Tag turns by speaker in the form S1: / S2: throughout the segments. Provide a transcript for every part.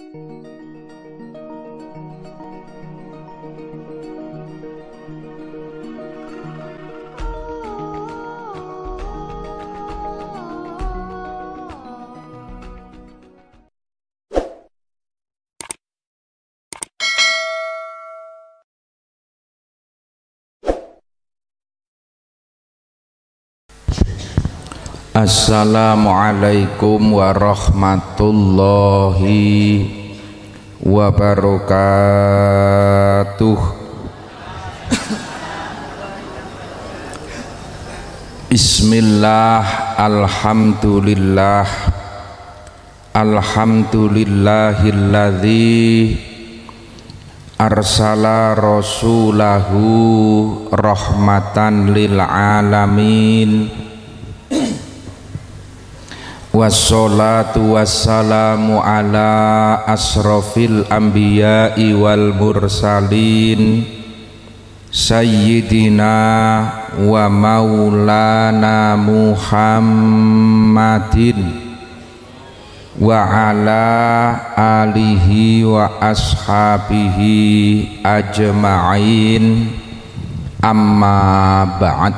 S1: Assalamualaikum warahmatullahi wabarakatuh. Bismillah, alhamdulillah, alhamdulillahilladzi arsala rasulahu rahmatan lil alamin. Wassalatu wassalamu ala asrofil anbiya'i wal mursalin sayyidina wa maulana Muhammadin wa ala alihi wa ashabihi ajma'in, amma ba'd.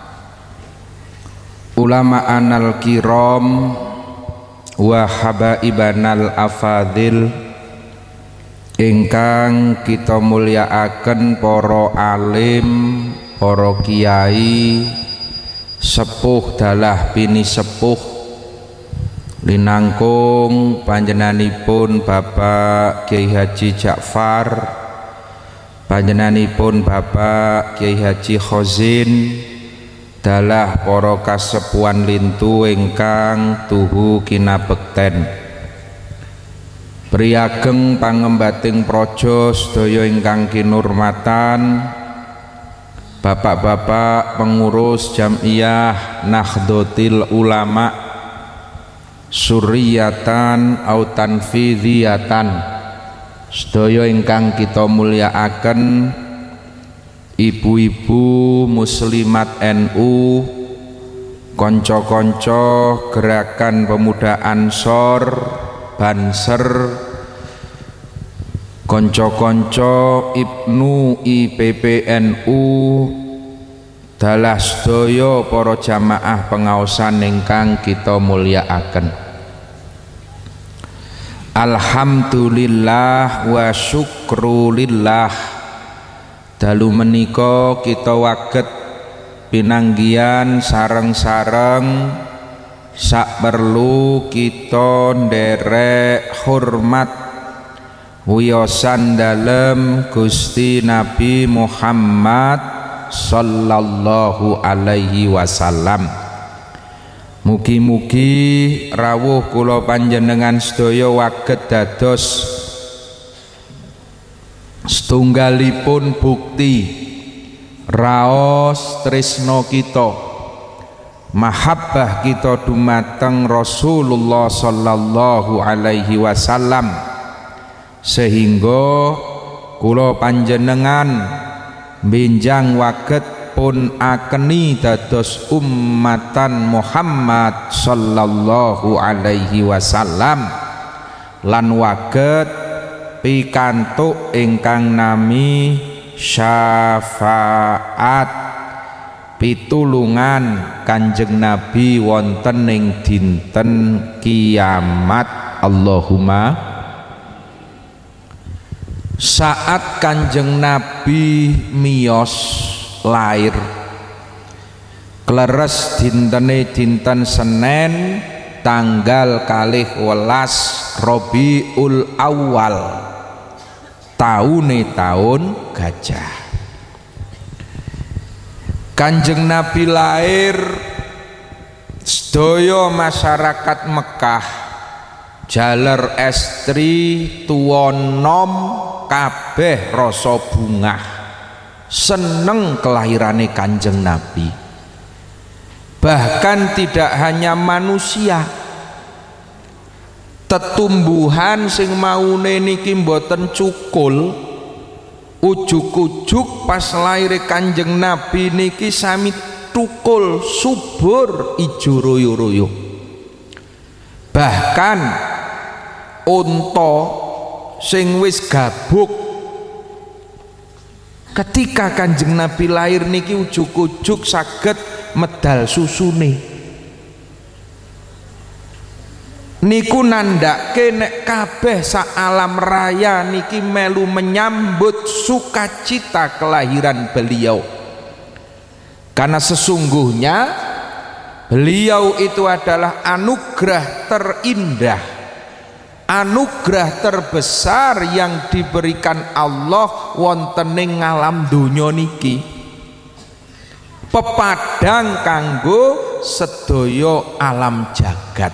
S1: Ulama anal kiram wa habaibanal afadil ingkang kita mulyakaken para alim, para kiai, sepuh dalah bini sepuh linangkung panjenenganipun Bapak Kiai Haji Ja'far, panjenenganipun Bapak Kiai Haji Khozin, dalah para kasepuhan lintu ingkang tuhu kinabekten. Priyageng pangembating praja sedaya ingkang kinurmatan bapak-bapak pengurus Jam'iyah Nahdlatul Ulama Suriyatan au Tanfidhiyatan, sedaya ingkang kita mulyakaken, ibu-ibu muslimat NU, konco-konco gerakan pemuda Ansor, Banser, konco-konco Ibnu IPPNU, dalah sedaya para jamaah pengaosan ingkang kita mulyakaken. Alhamdulillah wa syukrulillah. Dalu menika kita waget pinanggian sareng-sareng sak perlu kita nderek hormat wiyosan dalem Gusti Nabi Muhammad sallallahu alaihi wasallam. Mugi-mugi rawuh kula panjenengan sedaya waget dados setunggalipun bukti raos tresno kita, mahabbah kita dumateng Rasulullah sallallahu alaihi wasallam, sehingga kula panjenengan benjang waget pun akeni dados ummatan Muhammad sallallahu alaihi wasallam lan waget pikantuk ingkang nami syafaat pitulungan Kanjeng Nabi wonten ing dinten kiamat. Allahumma. Saat Kanjeng Nabi miyos lair kleres dintene dinten Senin tanggal 12 Rabiul Awal taune taun gajah. Kanjeng Nabi lair, sedaya masyarakat Mekah jaler estri tuwa nom kabeh rasa bungah seneng kelahirane Kanjeng Nabi. Bahkan tidak hanya manusia, tetumbuhan sing maune niki mboten cukul, ujuk-ujuk pas lair Kanjeng Nabi niki sami tukul subur ijo royo-royo. Bahkan unta sing wis gabuk. Ketika Kanjeng Nabi lahir niki ujug-ujug saged medal susune. Niku nandake nek kabeh sak alam raya niki melu menyambut sukacita kelahiran beliau. Karena sesungguhnya beliau itu adalah anugerah terindah, anugerah terbesar yang diberikan Allah wonten ing alam donya niki. Pepadang kanggo sedaya alam jagat.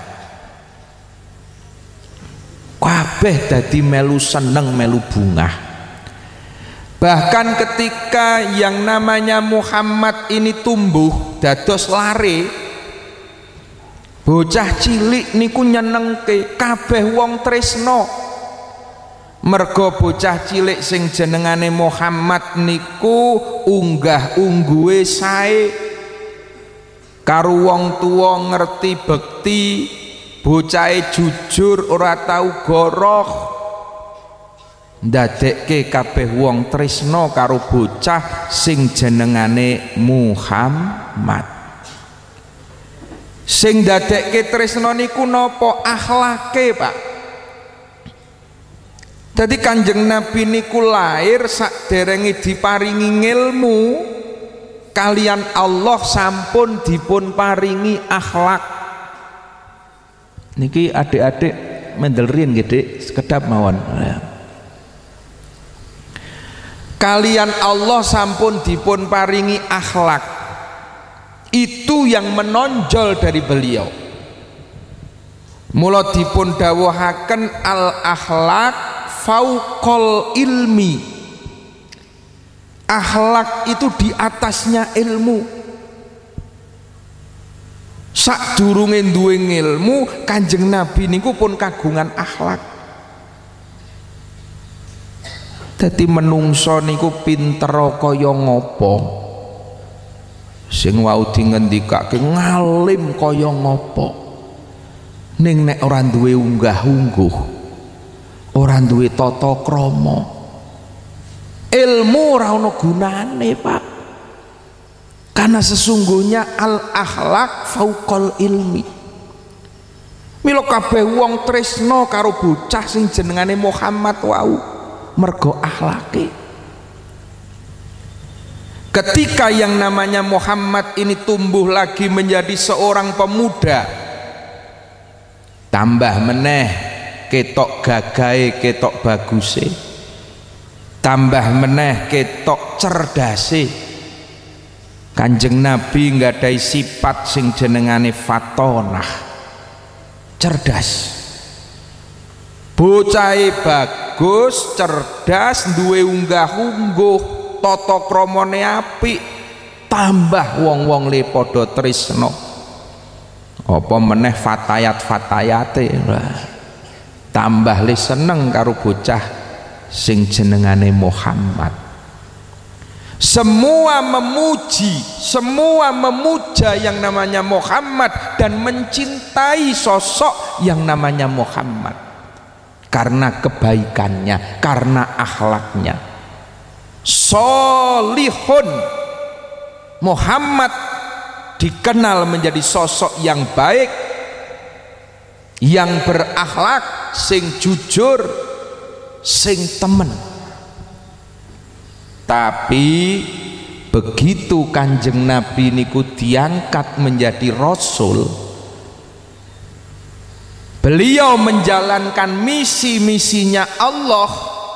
S1: Kabeh dadi melu seneng melu bungah. Bahkan ketika yang namanya Muhammad ini tumbuh dados lare, bocah cilik niku nyenengke, kabeh wong tresno. Mergo bocah cilik sing jenengane Muhammad niku unggah-ungguhe sae, karo wong tuwa ngerti bekti, bocahe jujur ora tau goroh. Ndadekke kabeh wong tresno karo bocah sing jenengane Muhammad. Sing ndadekke tresno niku napa? Akhlake, Pak. Dadi Kanjeng Nabi niku lahir saderenge diparingi ilmu, kalian Allah sampun dipun paringi akhlak. Niki adik-adik mendelrin gede sekedap mawon. Kalian Allah sampun dipun paringi akhlak. Itu yang menonjol dari beliau. Mula dipun dawuhaken al akhlak fauqal ilmi. Akhlak itu di atasnya ilmu. Sadurunge duwe ilmu, Kanjeng Nabi niku pun kagungan akhlak. Dadi menungso niku pinter kaya ngopo, sing wau dingendikake ngalim kaya ngopo, ning nek ora duwe unggah-ungguh, ora duwe tata krama, ilmu ora ana gunane, Pak. Karena sesungguhnya al akhlak fauqal ilmi. Mila kabeh wong tresno karo bocah sing jenengane Muhammad wau, mergo akhlake. Ketika yang namanya Muhammad ini tumbuh lagi menjadi seorang pemuda, tambah meneh ketok gagahe, ketok baguse, tambah meneh ketok cerdase. Kanjeng Nabi nggadhahi sifat sing jenengane fatonah, cerdas. Bocahe bagus, cerdas, duwe unggah-ungguh, tata kramane apik, tambah wong-wong le padha tresno. Apa meneh fatayat-fatayate, tambah le seneng karo bocah sing jenengane Muhammad. Semua memuji, semua memuja yang namanya Muhammad dan mencintai sosok yang namanya Muhammad karena kebaikannya, karena akhlaknya. Solihun, Muhammad dikenal menjadi sosok yang baik, yang berakhlak, sing jujur, sing temen. Tapi begitu Kanjeng Nabi niku diangkat menjadi Rasul, beliau menjalankan misi-misinya Allah,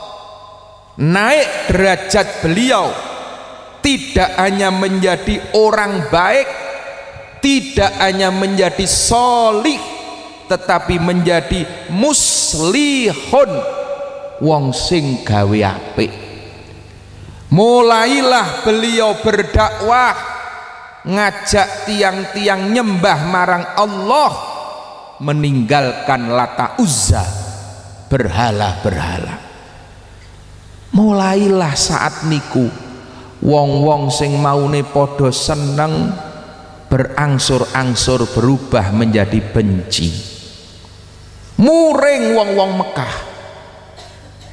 S1: naik derajat beliau, tidak hanya menjadi orang baik, tidak hanya menjadi solih, tetapi menjadi muslihun, wong sing gawe apik. Mulailah beliau berdakwah, ngajak tiang-tiang nyembah marang Allah, meninggalkan Lata Uzza, berhala-berhala. Mulailah saat niku wong-wong sing maune padha seneng berangsur-angsur berubah menjadi benci. Muring wong-wong Mekah,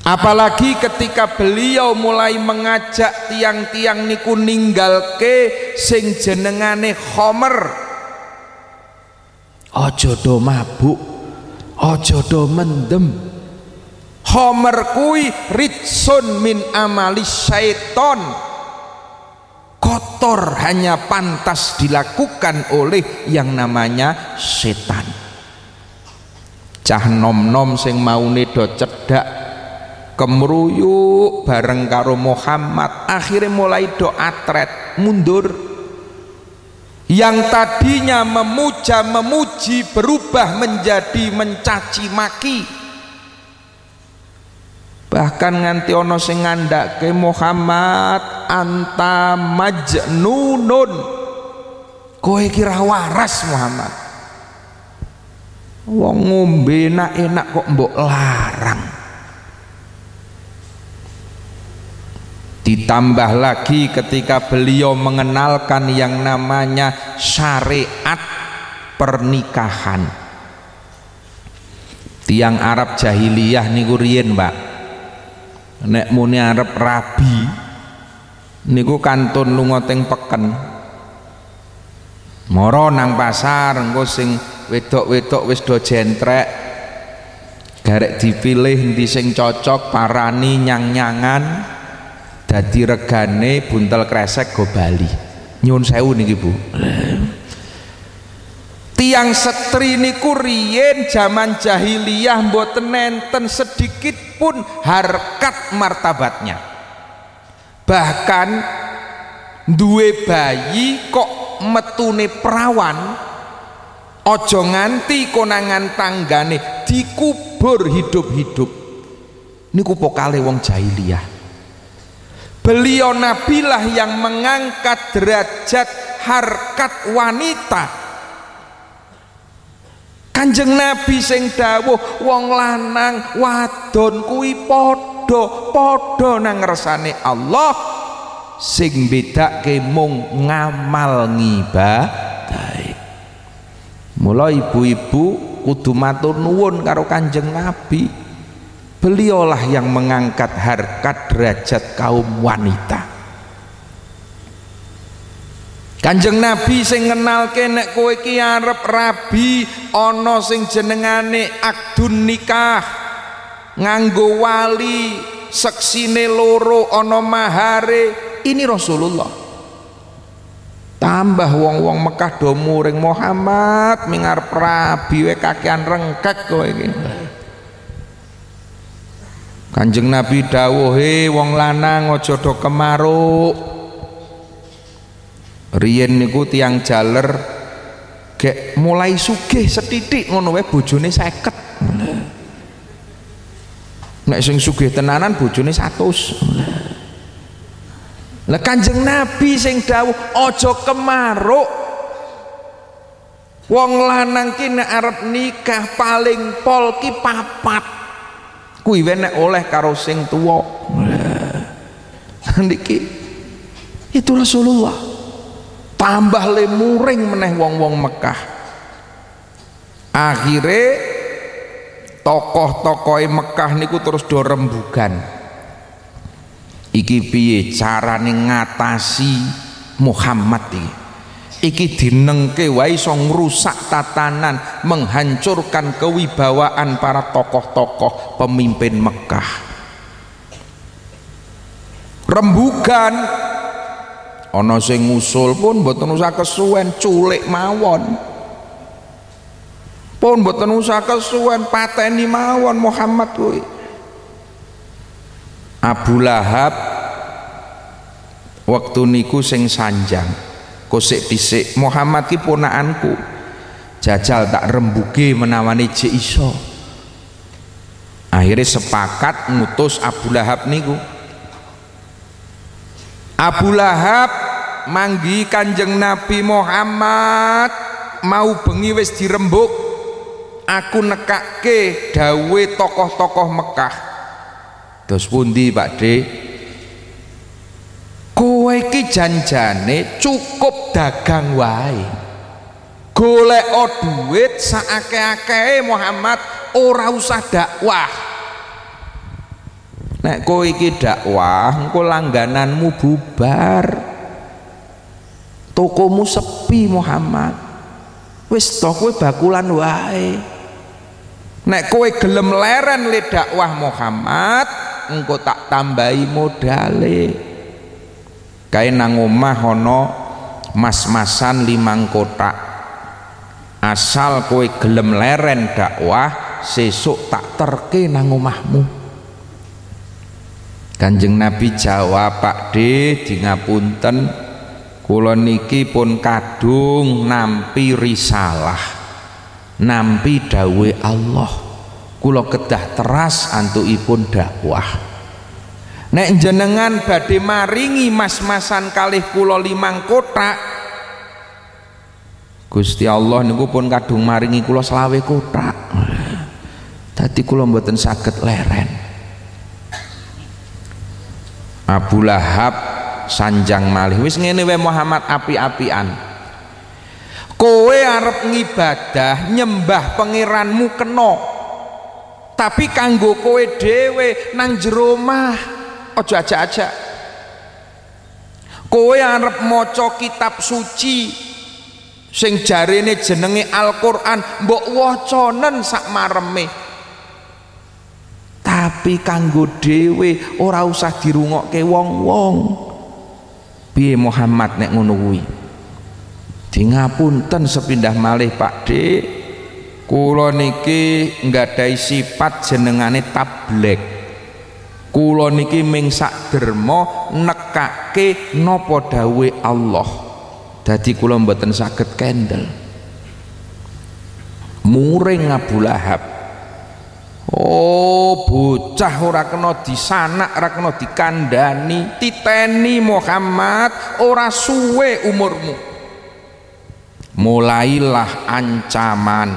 S1: Apalagi ketika beliau mulai mengajak tiang-tiang niku ninggalke sing jenengane khomer. Aja do mabuk, aja do mendem. Khomer kuwi ritsun min amali syaiton, kotor, hanya pantas dilakukan oleh yang namanya setan. Cah nom-nom sing maune do cedak kemruyuk bareng karo Muhammad, akhirnya mulai do atret mundur. Yang tadinya memuja memuji berubah menjadi mencaci maki, bahkan nganti ono sing ngandhake Muhammad anta majnunun, kowe kira waras Muhammad, wong ngombe enak-enak kok mbok larang. Ditambah lagi ketika beliau mengenalkan yang namanya syariat pernikahan. Tiang Arab jahiliyah niku riyen, Mbak, nek muni arep rabi niku kantun lunga teng peken, mara nang pasar engko sing wedok-wedok wis do jentrek, garek dipilih endi sing cocok, parani nyang-nyangan, dadi regane buntel kresek go bali. Nyuwun sewu niki Bu, tiang setri niku riyen zaman jahiliyah mboten nenten sedikit pun harkat martabatnya. Bahkan duwe bayi kok metune perawan, ojo nganti konangan tanggane dikubur hidup-hidup. Niku pokale wong jahiliyah. Beliau nabilah yang mengangkat derajat harkat wanita. Kanjeng Nabi sing dawuh wong lanang wadon kuwi padha nang ngersane Allah, sing bedake mung ngamal ngibadahe. Mula ibu-ibu kudu matur nuwun karo Kanjeng Nabi. Beliaulah yang mengangkat harkat derajat kaum wanita. Kanjeng Nabi sing ngenalke nek kowe iki arep rabi ana sing jenengane akdun nikah, nganggo wali, seksine loro, ana mahare. Ini Rasulullah. Tambah wong-wong Mekah do muring Muhammad ming arep rabi we kakean rengkek kowe iki. Kanjeng Nabi dawuh, he wong lanang aja do kemaruk. Riyen niku tiang jaler gek mulai sugih setitik ngono wae bojone 50. Nek sing sugih tenanan bojone 100. Lah Kanjeng Nabi sing dawuh aja kemaruk. Wong lanang ki nek arep nikah paling pol ki 4. Kuwi nek oleh karo sing tuwa. Niki itu Rasulullah. Tambah le muring meneh wong-wong Mekah. Akhire tokoh-tokohe Mekah niku terus do rembugan. Iki piye carane ngatasi Muhammad iki? Iki dinengke wae iso ngrusak tatanan, menghancurkan kewibawaan para tokoh-tokoh pemimpin Mekah. Rembugan ana sing ngusul pun mboten usah kesuwen, culik mawon. Pun mboten usah kesuwen, pateni mawon Muhammad kuwi. Abu Lahab waktu niku sing sanjang. Kosek dhisik Muhammad ki ponakanku, jajal tak rembuge menawani jek iso. Akhirnya sepakat ngutus Abu Lahab niku. Abu Lahab manggi Kanjeng Nabi Muhammad, mau bengi wis dirembuk, aku nekake dawe tokoh-tokoh Mekah. Terus pundi Pakde? Kowe iki janjane cukup dagang wae, golek duit saakeh-akehe Muhammad, ora usah dakwah. Nek kowe iki dakwah engko langgananmu bubar, tokomu sepi Muhammad, wis to kowe bakulan wae. Nek kowe gelem leren le dakwah Muhammad engko tak tambahi modale. Kae nang omah ana mas-masan 5 kotak, asal kowe gelem leren dakwah sesuk tak terke nang omahmu. Kanjeng Nabi jawab, Pak De di ngapunten, kula niki pun kadung nampi risalah, nampi dawe Allah, kula kedah teras antukipun dakwah. Nek jenengan badhe maringi mas-masan kalih kula 5 kotak, Gusti Allah niku pun kadung maringi kula 20 kotak. Dadi kula mboten saged leren. Abu Lahab sanjang malih, wis ngene wae Muhammad api-apian. Kowe arep ngibadah nyembah pangeranmu kena, tapi kanggo kowe dhewe nang jero omah aja ajak-ajak. Kowe arep maca kitab suci sing jarene jenenge Al-Qur'an mbok wacanen sak mareme, tapi kanggo dhewe ora usah dirungokke wong-wong. Piye Muhammad nek ngono kuwi? Di ngapunten sepindah malih Pak De, kula niki nggadahi sifat jenengane tablek. Kula niki ming sak derma nekake napa dawuhe Allah. Dadi kula mboten saged kendel. Muring Abu Lahab. Oh, bocah ora kena disanak, ora kena dikandani, titeni Muhammad, ora suwe umurmu. Mulailah ancaman,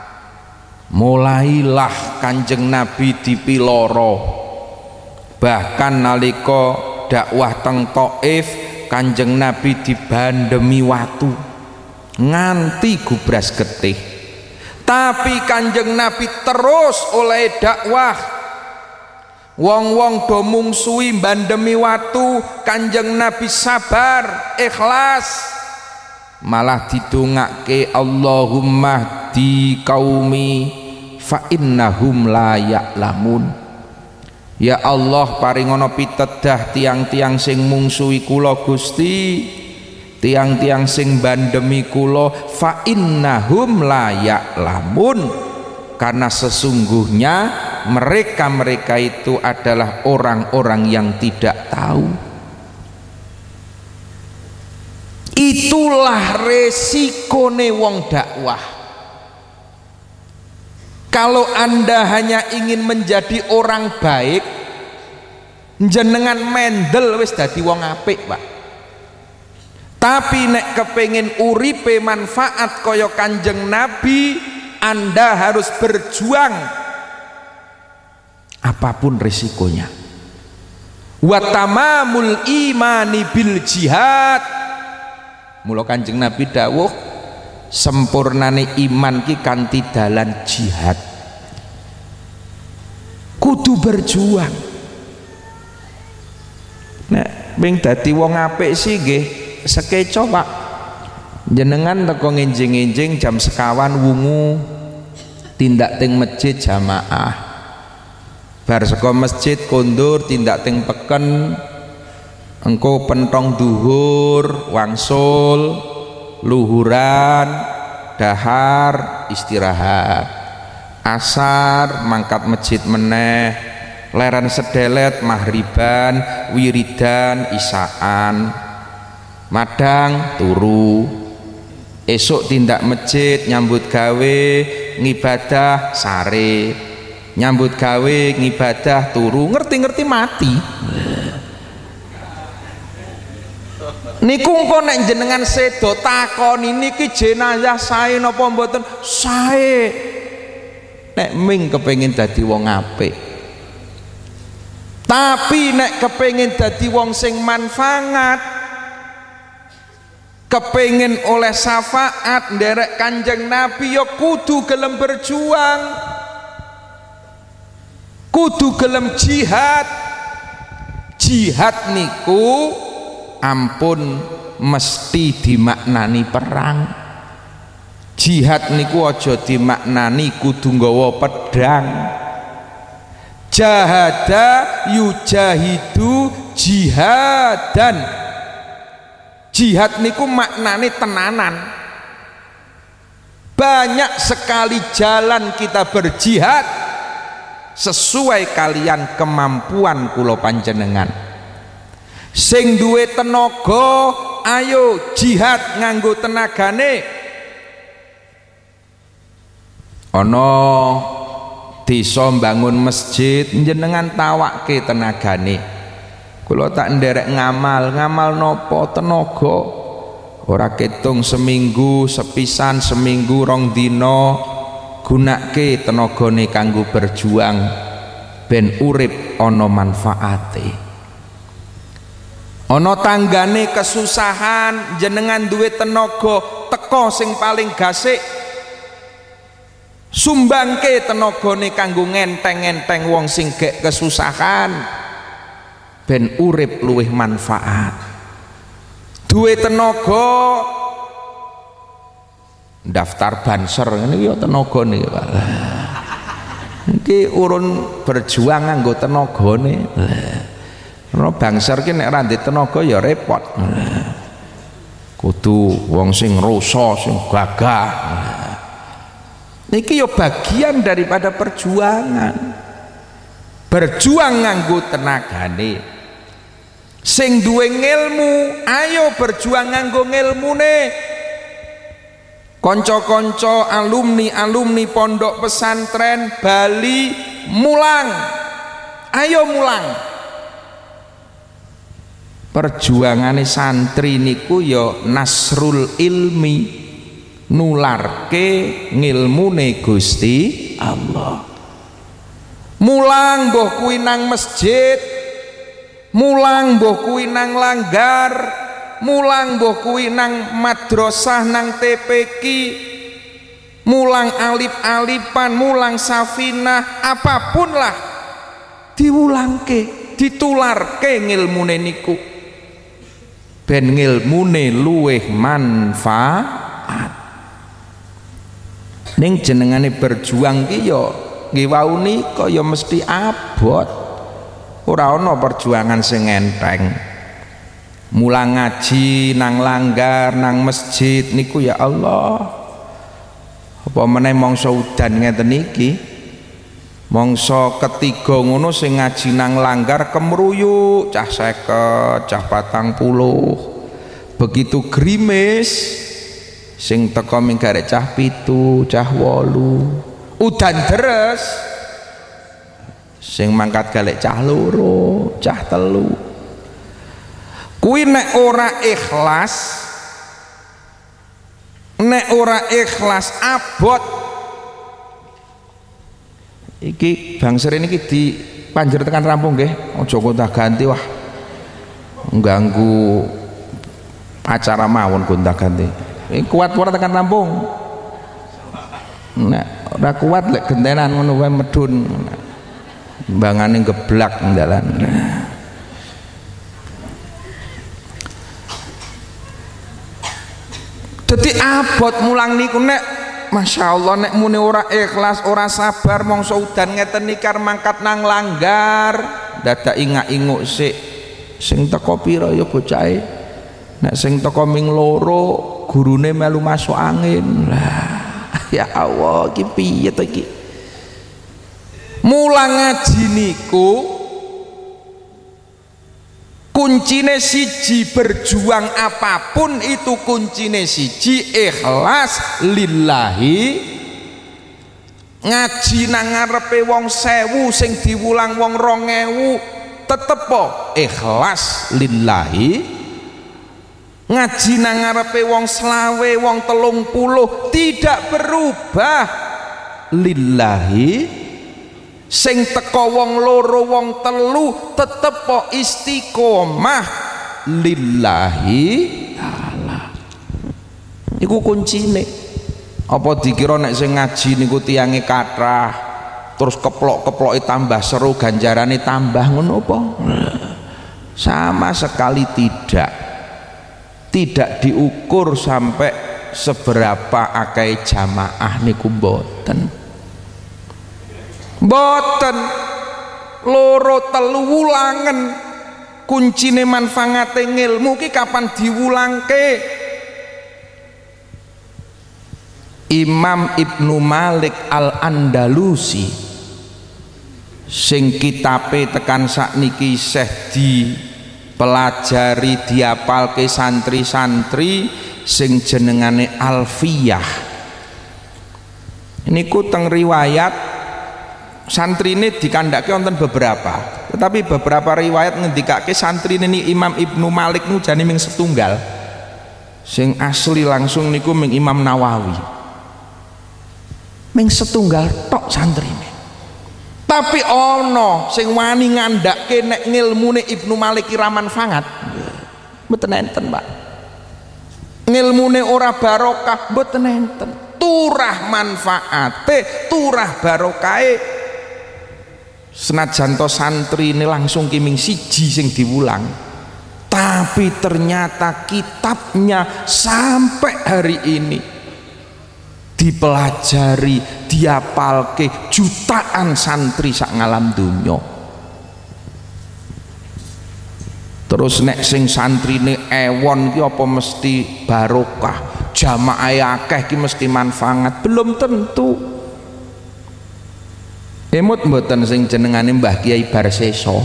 S1: mulailah Kanjeng Nabi dipiloro. Bahkan nalika dakwah teng Taif, Kanjeng Nabi dibandemi watu nganti gubras getih. Tapi Kanjeng Nabi terus oleh dakwah. Wong-wong do mungsuhi bandemi watu, Kanjeng Nabi sabar, ikhlas. Malah didongake Allahumma di qaumi fa innahum la ya'lamun. Ya Allah paringono pitedah tiang-tiang sing mungsuhi kula Gusti, tiang-tiang sing bandemi kula fa innahum la ya'lamun, karena sesungguhnya mereka itu adalah orang-orang yang tidak tahu. Itulah resikone wong dakwah. Kalau Anda hanya ingin menjadi orang baik, jenengan mendel wis dadi wong apik, Pak. Tapi nek kepengin uripe manfaat kaya Kanjeng Nabi, Anda harus berjuang apapun risikonya. Wa tamamul imani bil jihad. Mula Kanjeng Nabi dawuh, sempurnane iman ki kanthi dalan jihad. Kudu berjuang. Nek ping dadi wong apik sih nggih sekeco, Pak. Jenengan teko nginjing-injing jam sekawan wungu tindak teng masjid jamaah. Bar saka masjid kondur tindak teng peken, engko pentong duhur wangsul luhuran dahar istirahat, asar mangkat masjid meneh, leren sedelet mahriban wiridan isaan, madang turu, esok tindak masjid nyambut gawe ngibadah sare, nyambut gawe ngibadah turu, ngerti-ngerti mati. Niku engko nek jenengan sedo takoni niki jenazah sae napa mboten? Sae. Nek ming kepengin dadi wong apik. Tapi nek kepengin dadi wong sing manfaat, kepengin oleh syafaat nderek Kanjeng Nabi, ya kudu gelem berjuang, kudu gelem jihad. Jihad niku ampun mesti dimaknani perang. Jihad niku aja dimaknani kudu nggawa pedang. Jahada yujahidu jihadan. Jihad niku maknane tenanan. Banyak sekali jalan kita berjihad sesuai kalian kemampuan kula panjenengan. Sing duwe tenaga ayo jihad nganggo tenagane. Ana desa bangun masjid jenengan tawakke tenagane. Kula tak nderek ngamal nopo tenaga ora ketung seminggu sepisan seminggu rong dina gunake tenagane kanggo berjuang ben urip ana manfaate. Ana tanggane kesusahan jenengan duwe tenaga teko sing paling gasik sumbangke tenagane kanggo ngenteng-ngenteng wong sing gek kesusahan ben urip luwih manfaat. Duwe tenaga daftar banser ngene iki ya tenaga niki Pak. Iki urun berjuang nganggo tenagane. Ora banser ki nek ora ndek tenaga ya repot. Kudu wong sing roso, sing gagah. Niki ya bagian daripada perjuangan. Berjuang nganggo tenagane. Sing duwe ngilmu ayo berjuang nganggo ngilmune. Konco-konco alumni pondok pesantren Bali mulang, ayo mulang. Perjuangane santri niku ya nasrul ilmi, nularke ngilmune Gusti Allah. Mulang mbuh kuwi nang masjid, mulang mbuh kuwi nang langgar, mulang mbuh kuwi nang madrasah nang TPQ, mulang alip-alipan, mulang safinah, apapun lah diwulangke, ditularke ngilmune niku ben ngilmune luweh manfaat. Ning jenengane berjuang ki ya nggih wau nika ya mesti abot. Ora ana perjuangan sing enteng. Mulang ngaji nang langgar nang masjid niku ya Allah. Apa meneh mangsa udan ngeten iki. Mangsa ketiga ngono sing ngaji nang langgar kemruyuk cah 50, cah 40. Begitu grimis sing teka minggarek cah 7, cah 8. Udan deres sing mangkat galek cah 2, cah 3. Kuwi nek ora ikhlas abot. Iki Bang Sri niki dipanjer tekan rampung nggih, aja gonta-ganti wah. Ngganggu acara mawon gonta-ganti. Iki kuat ora tekan rampung. Nek ora kuat lek gentenan ngono wae medun. Mbangane geblak ndalan. Dadi abot mulang niku nek Masya Allah nek muni ora ikhlas ora sabar mongso udan ngeten iki mangkat nang langgar dadak ingak-inguk sik sing teko pira ya bocahe nek sing teko ming 2 gurune melu masuk angin lah ya Allah iki piye to iki mulang ngaji niku kuncine siji berjuang apapun itu kuncine siji ikhlas lillahi. Ngaji nang ngarepe wong 1000 sing diwulang wong 2000 tetep po ikhlas lillahi. Ngaji nang ngarepe wong 20 wong 30 tidak berubah lillahi. Sing teko wong 2 wong 3 tetep po istiqomah lillahi ta'ala. Iku kuncine. Apa dikira nek sing ngaji niku tiyange kathah terus keplok-keploke tambah seru ganjarane tambah ngono apa? Sama sekali tidak diukur sampai seberapa akeh jamaah niku mboten loro telu wulangen kuncine manfaate ngilmu ki kapan diwulangke. Imam Ibnu Malik Al-Andalusi sing kitabe tekan sakniki isih dipelajari diapalke santri-santri sing jenengane Alfiyah niku teng riwayat santrine dikandhake wonten beberapa, tetapi beberapa riwayat ngendikake santrine ini Imam Ibnu Malik niku jane ming setunggal, sing asli langsung niku ming Imam Nawawi ming setunggal tok santrine. Tapi ono sing wani ngandhake nek ngilmune Ibnu Malik ki ra manfaat mboten enten, Pak. Ngilmune ora barokah mboten enten, turah manfaate turah barokahe. Senajan to santri ini langsung kiming siji sing diwulang, tapi ternyata kitabnya sampai hari ini dipelajari, diapalke jutaan santri sak ngalam dunya. Terus nek sing santrine ewon ki apa mesti barokah, jamaah akeh ki mesti manfaat? Belum tentu. Emut mboten sing jenengane Mbah Kiai Barseso.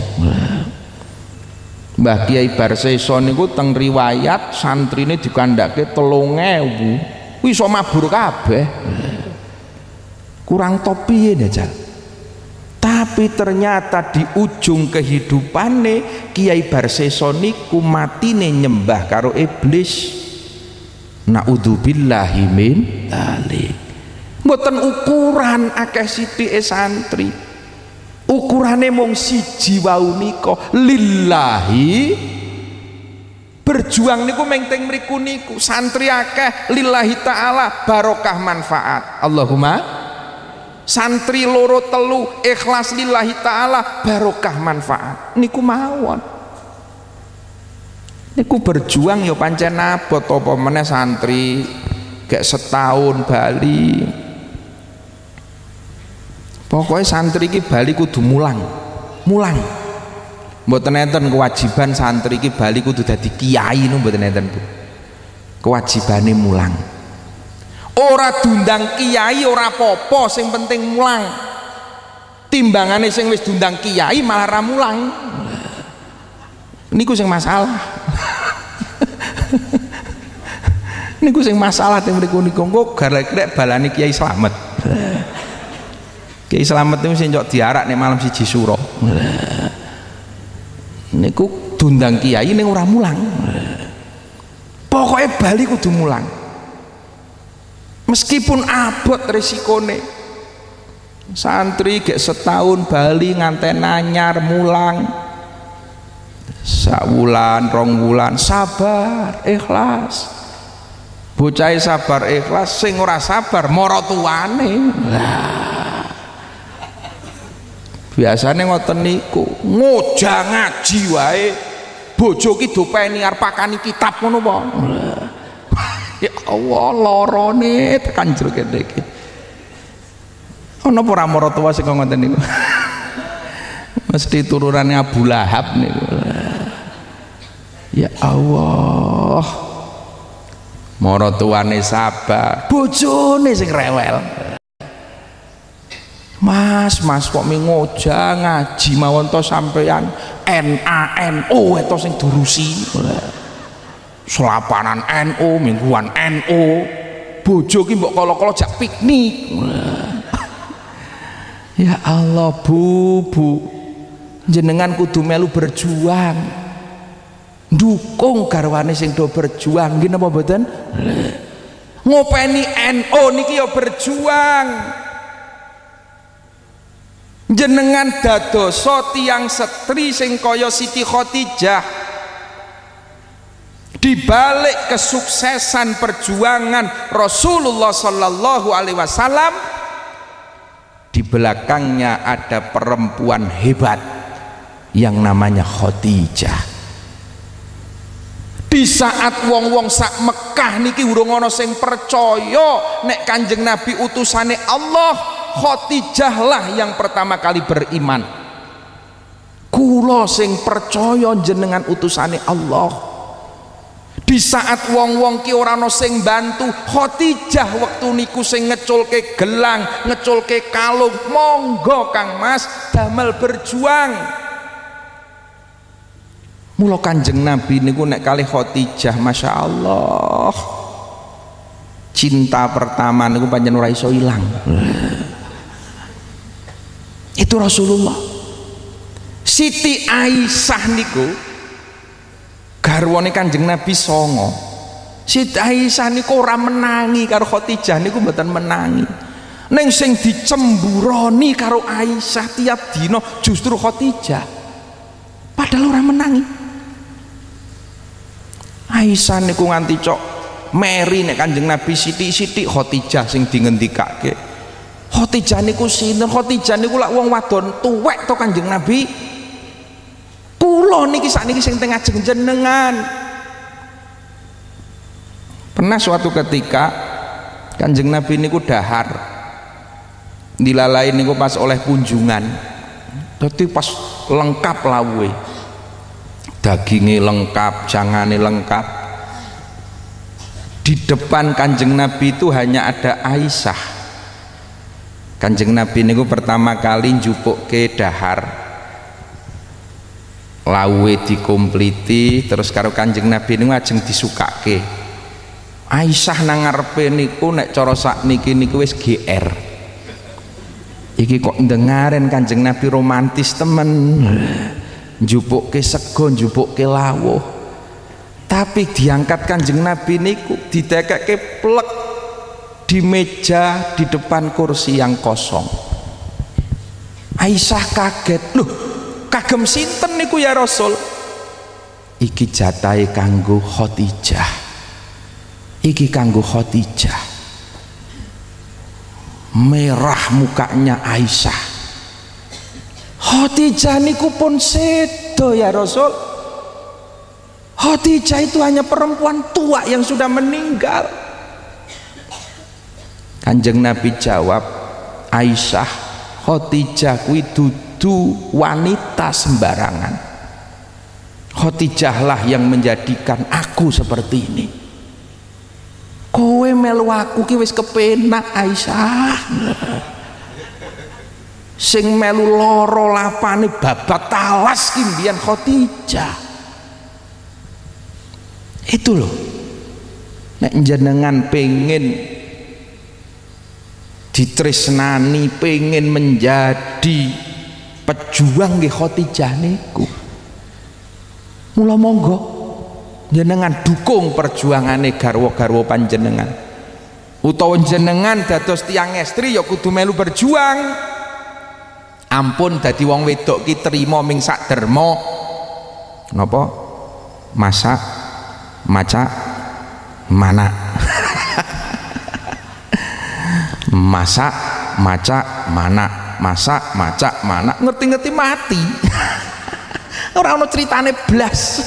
S1: Mbah Kiai Barseso niku teng riwayat santrine dikandhake 3000 iso mabur kabeh. Kurang topi ya Jal. Tapi ternyata di ujung kehidupane Kiai Barseso niku matine nyembah karo iblis. Naudzubillahi min dzalik. Mboten ukuran akeh sithike santri, ukurane mung siji wau nika, lillahi. Berjuang niku mung teng mriku niku, santri akeh lillahi taala barokah manfaat. Allahumma santri loro telu ikhlas lillahi taala barokah manfaat niku mawon. Niku berjuang ya pancen abot apa meneh santri gak setahun bali. Pokoknya santri ki bali kudu mulang. Mboten enten kewajiban santri ki bali kudu dadi kiai niku mboten enten, Bu. Kewajibane mulang. Ora diundang kiai ora apa-apa, sing penting mulang. Timbangane sing wis diundang kiai malah ra mulang. Niku sing masalah. Niku sing masalah teng mriku niku kok gara-gara balane Kiai Slamet. Kiai Slamet niku sing njok diarak nek malam siji suro. Niku diundang kiai ning ora mulang. Pokoknya bali kudu mulang. Meskipun abot resikone. Santri gek setahun bali nganten anyar mulang. Sawulan, rong wulan sabar, ikhlas. Bocah sabar ikhlas, sing ora sabar mara tuane. Biasane ngoten niku, ngojah ngaji wae. Bojo ki dopeni arep pakani kitab ngono apa? Ya Allah, lorone tekan jero kene iki. Ana apa ora mara tuwa sing ngoten niku? Mesti turunannya Abu Lahab niku. Ya Allah, mara tuane sabar, bojone sing rewel. Mas kok ngojah ngaji mawon to sampean NaNO eto sing durusi. Selapanan NU, mingguan NU. Bojo ki mbok kala-kala jak piknik. Ya Allah, Bu, jenengan kudu melu berjuang. Dukung garwane sing do berjuang nggih napa mboten? Ngopeni NU niki ya berjuang. Jenengan dadosa tiyang setri sing kaya Siti Khadijah. Di balik kesuksesan perjuangan Rasulullah sallallahu alaihi wasallam, di belakangnya ada perempuan hebat yang namanya Khadijah. Di saat wong-wong sak Mekah niki urung ana sing percaya nek Kanjeng Nabi utusane Allah, Khadijah lah yang pertama kali beriman. Kula sing percaya jenengan utusane Allah. Di saat wong-wong ki ora ana sing bantu, Khadijah wektu niku sing ngeculke gelang, ngeculke kalung, monggo Kang Mas damel berjuang. Mula Kanjeng Nabi niku nek kali Khadijah Masya Allah, cinta pertama niku pancen ora iso ilang. Itu Rasulullah. Siti Aisyah niku garwane Kanjeng Nabi songo. Siti Aisyah niku ora menangi karo Khadijah niku mboten menangi. Ning sing dicemburoni karo Aisyah tiap dina justru Khadijah. Padahal ora menangi. Aisyah niku nganti cok meri nek Kanjeng Nabi sithik-sithik Khadijah sing dingendikake. Khadijah niku sinten? Khadijah niku lak wong wadon tuwek to Kanjeng Nabi. Kula niki sakniki sing teng ajeng jenengan. Pernah suatu ketika Kanjeng Nabi niku dahar. Dilalai niku pas oleh kunjungan. Dadi pas lengkap lawuhe. Dagingnya lengkap, jangane lengkap. Di depan Kanjeng Nabi itu hanya ada Aisyah. Kanjeng Nabi niku pertama kali njupuke dahar, lawe dikompliti, terus karo Kanjeng Nabi niku ajeng disukake. Aisyah nang ngarepe niku nek cara sakniki niku wis GR. Iki kok ndengaren Kanjeng Nabi romantis temen. Njupuke sego, njupuke lawuh. Tapi diangkat Kanjeng Nabi niku didekake plek di meja di depan kursi yang kosong. Aisyah kaget, loh kagem sinten niku ya Rasul? Iki jatahe kanggo Khadijah. Iki kanggo Khadijah. Merah mukanya Aisyah. Khadijah niku pun sedo ya Rasul. Khadijah itu hanya perempuan tua yang sudah meninggal. Kanjeng Nabi jawab, Aisyah, Khadijah kuwi dudu wanita sembarangan. Khadijah lah yang menjadikan aku seperti ini. Kowe melu aku ki wis kepenak Aisyah. Sing melu loro lapane babat talas ki mbiyen Khadijah. Itu loh. Nek jenengan pengen ditresnani, pengen menjadi pejuang nggih Khadijah niku. Mula monggo jenengan dukung perjuangane garwa-garwa panjenengan. Utawa jenengan dados tiyang estri ya kudu melu berjuang. Ampun dadi wong wedok ki trima ming sak derma. Napa? Masak, maca, mana. Masak, maca, mana. Masak, maca, mana. Ngerti-ngerti mati. Ora ono critane blas.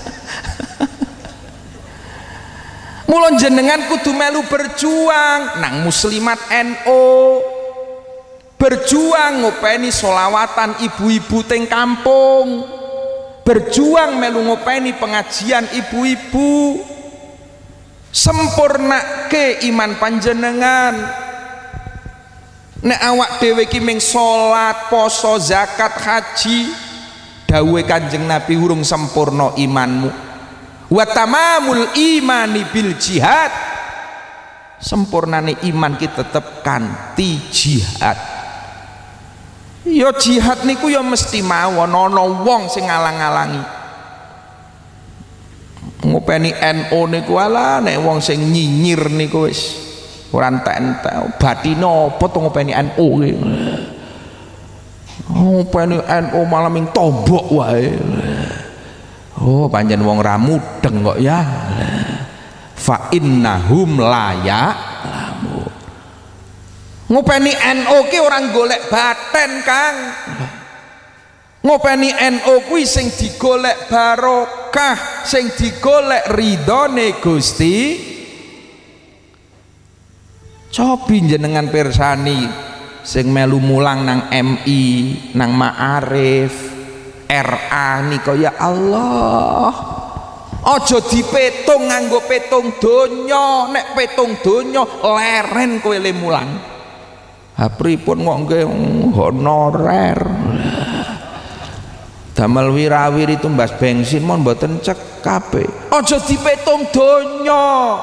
S1: Mula jenengan kudu melu berjuang nang muslimat NU. Berjuang ngopeni solawatan ibu-ibu teng kampung, berjuang melu ngopeni pengajian ibu-ibu, sempurna ke iman panjenengan. Nek awak dhewe ki ming salat, poso, zakat, haji, dawuhe Kanjeng Nabi urung sempurna imanmu. Wa tamamul imani bil jihad. Sempurnane iman ki tetep kanthi jihad. Ya jihad niku ya mesti mawon ana wong sing ngalang-alangi. Ngopeni NU niku ala nek wong sing nyinyir niku wis ora entek-entek. Bathine apa to ngopeni NU ki? Ngopeni NU malah ming tombok wae. Oh pancen wong ra mudeng kok ya. Fa innahum la ya'lamun. Ngopeni NU ki orang golek baten Kang. Ngopeni NU kuwi sing digolek barokah, sing digolek ridhone Gusti. Cobi jenengan pirsani sing melu mulang nang MI, nang Ma'arif, RA nika ya Allah. Aja dipetung nganggo petung donya, nek petung donya leren kowe le mulang. Ha pripun kok nggih honorer. Damel wirawiri tumbas bensin mon mboten cekap. Aja dipetung donya.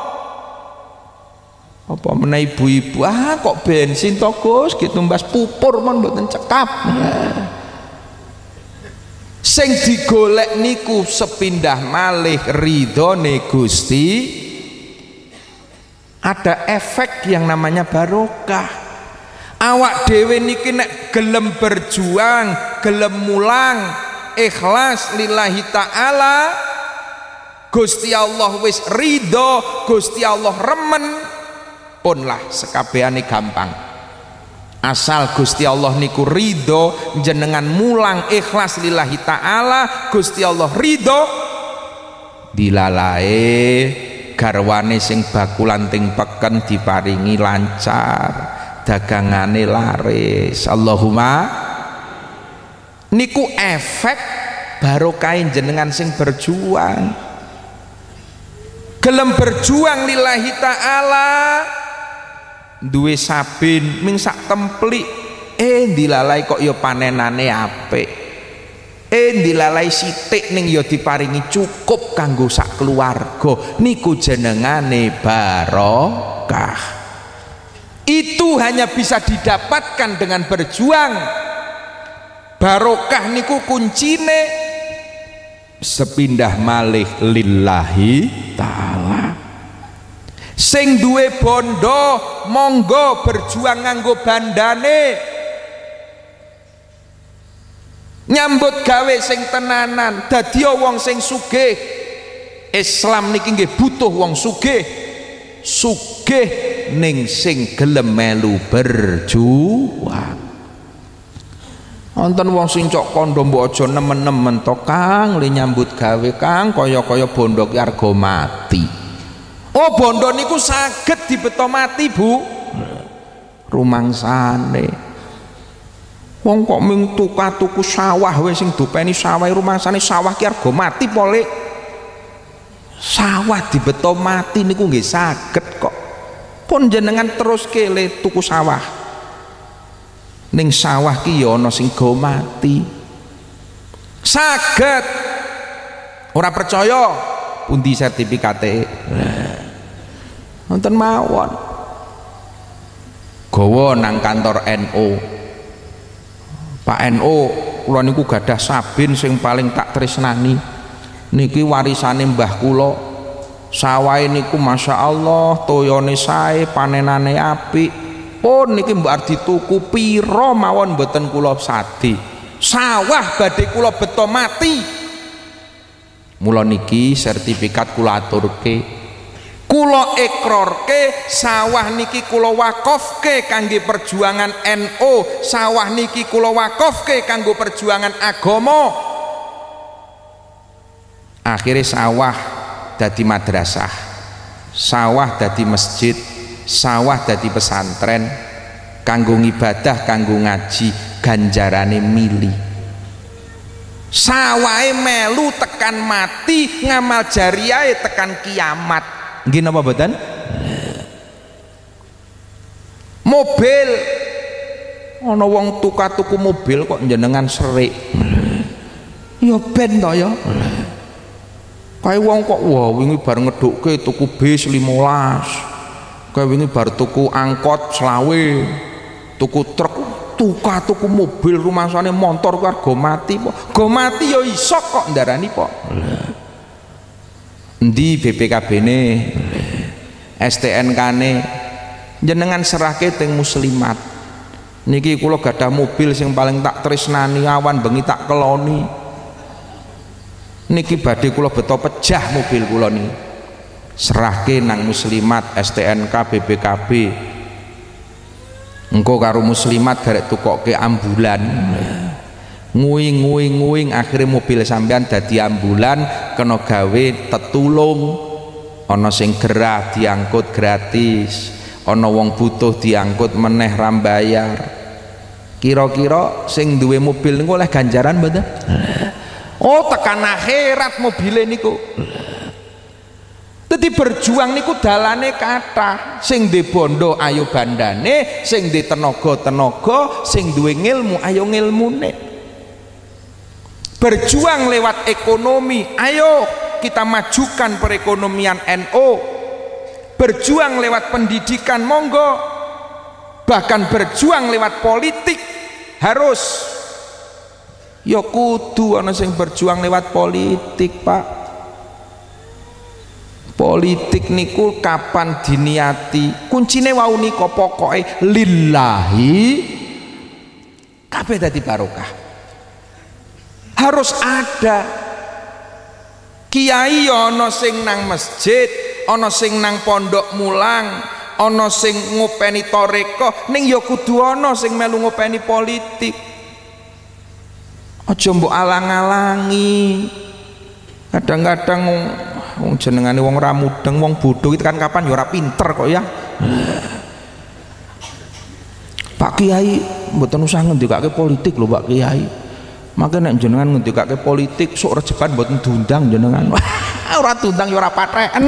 S1: Apa meneh ibu-ibu kok bensin to Gus ditumbas pupur mon mboten cekap. Sing digolek niku sepindah malih ridhone Gusti. Ada efek yang namanya barokah. Awak dhewe niki nek gelem berjuang, gelem mulang ikhlas lillahi ta'ala, Gusti Allah wis ridho, Gusti Allah remen, punlah sekabehane gampang. Asal Gusti Allah niku ridho, jenengan mulang ikhlas lillahi ta'ala, Gusti Allah ridho, dilalae garwane sing bakulan ting peken diparingi lancar, dagangane laris. Allahumma. Niku efek barokah jenengan sing berjuang, gelem berjuang lillahi ta'ala, duwe sabin ming sak templik, dilalai kok ya panenane apik, dilalai sithik ning ya diparingi cukup kanggo sak keluarga. Niku jenengane barokah. Itu hanya bisa didapatkan dengan berjuang. Barokah niku kuncine sepindah malih lillahi ta'ala. Sing duwe bondo monggo berjuang nganggo bandane, nyambut gawe sing tenanan, dadi wong sing sugih. Islam niki nggih butuh wong sugih, sugih ning sing gelem melu berjuang. Wonten wong sing cok kandha mbok aja nemen-nemen to Kang, le nyambut gawe Kang kaya-kaya bondo ki arga mati. Oh bondo niku saged dibeto mati Bu, rumangsane. Wong kok ming tuku sawah wis sing dupeni sawah rumangsane sawah ki arga mati pole. Sawah dibeto mati niku nggih saged kok. Pun jenengan terus kele tuku sawah. Ning sawah ki ya ana sing go mati. Saged. Ora percaya pundi sertifikate? Wonten mawon. Gawa nang kantor NU. Pak NU, kula niku gadah sabin sing paling tak tresnani. Niki warisane mbah kula. Sawahe niku masyaallah toyone sae, panenane apik. Pun niki mbak dituku piro mawon mboten kula sadi. Sawah badhe kula beto mati. Mula niki sertifikat kula aturke, kula ikrarke sawah niki kula wakofke kangge perjuangan NU, sawah niki kula wakofke kanggo perjuangan agama. Akhirnya sawah dadi madrasah, sawah dadi masjid, sawah dadi pesantren, kanggo ibadah, kanggo ngaji, ganjarane mili. Sawahe melu tekan mati, ngamal jariyahe tekan kiamat. Nggih napa mboten? Mobil ana wong tuku mobil kok jenengan serik. Ya ben to ya. Kae wong kok wah wingi bar ngedukke tuku bis 15. Kayak ini baru tuku angkot selawe, tuku truk, tuku mobil rumah sana motor keluar go mati po, go mati yo iso kok ndarani po. Di BPKB ne, STNK ne, jenengan serahke teng muslimat. Niki kula gadah mobil sing paling tak tresnani awan bengi tak keloni. Niki badhe kula beto pejah mobil kula niki. Serahke nang muslimat STNK BPKB. Engko karo muslimat garek tukoke ambulan. nguing akhirnya mobil sampean dadi ambulan kena gawe tetulung, ana sing gerah diangkut gratis, ana wong butuh diangkut meneh rambayar. Kira-kira sing duwe mobil niku oleh ganjaran mboten? Oh, tekan akhirat mobile niku. Dadi berjuang niku dalane kathah, sing duwe bondo ayo bandane, sing duwe tenaga, sing duwe ngilmu ayo ngilmune. Berjuang lewat ekonomi, ayo kita majukan perekonomian NU. Berjuang lewat pendidikan, monggo. Bahkan berjuang lewat politik harus. Ya kudu ana sing berjuang lewat politik, Pak. Politik niku kapan diniati, kuncine wau nika pokoke lillahi, kabeh dadi barokah. Harus ada kiai, ana sing nang masjid, ana sing nang pondok mulang, ana sing ngopeni toreko, ning ya kudu ana sing melu ngopeni politik. Aja mbok alang-alangi. Kadang-kadang wong jenengane wong ra mudeng, wong bodho itu kan kapan ya ora pinter kok ya. Pak Kiai mboten usah ngendikake politik lho Pak Kiai. Maka nek jenengan ngendikake politik sok rejeban mboten diundang jenengan. Ora diundang ya ora patheken.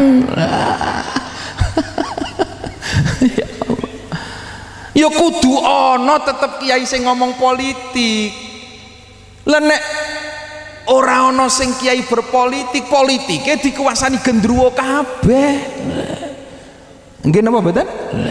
S1: Ya kudu ana tetep kiai sing ngomong politik. Lah nek ora ana sing kiai berpolitik, politike dikuasani gendruwo kabeh. Nggih napa mboten?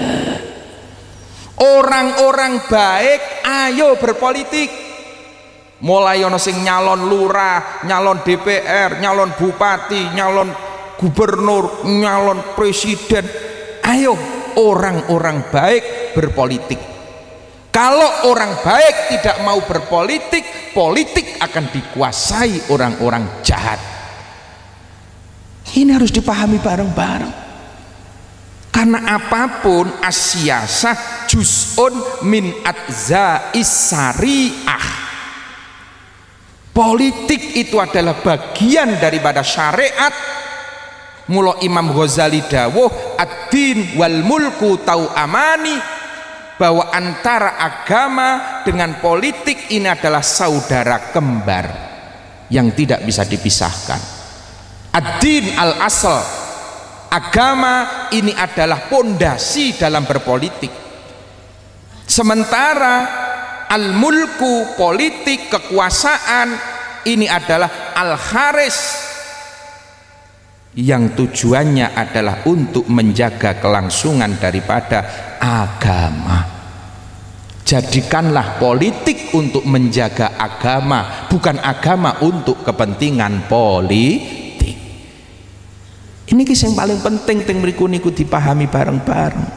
S1: Orang-orang baik ayo berpolitik. Mulai ana sing nyalon lurah, nyalon DPR, nyalon bupati, nyalon gubernur, nyalon presiden. Ayo orang-orang baik berpolitik. Kalau orang baik tidak mau berpolitik, politik akan dikuasai orang-orang jahat. Ini harus dipahami bareng-bareng. Karena apapun as-siyasah juz'un min adza'is syariah. Politik itu adalah bagian daripada syariat. Mula Imam Ghazali dawuh ad-din wal mulku tau'amani, bahwa antara agama dengan politik ini adalah saudara kembar yang tidak bisa dipisahkan. Ad-din al-asl, agama ini adalah pondasi dalam berpolitik. Sementara al-mulku, politik, kekuasaan, ini adalah al-kharis, yang tujuannya adalah untuk menjaga kelangsungan daripada agama. Jadikanlah politik untuk menjaga agama, bukan agama untuk kepentingan politik. Ini kisah yang paling penting teng mriku niku dipahami bareng-bareng.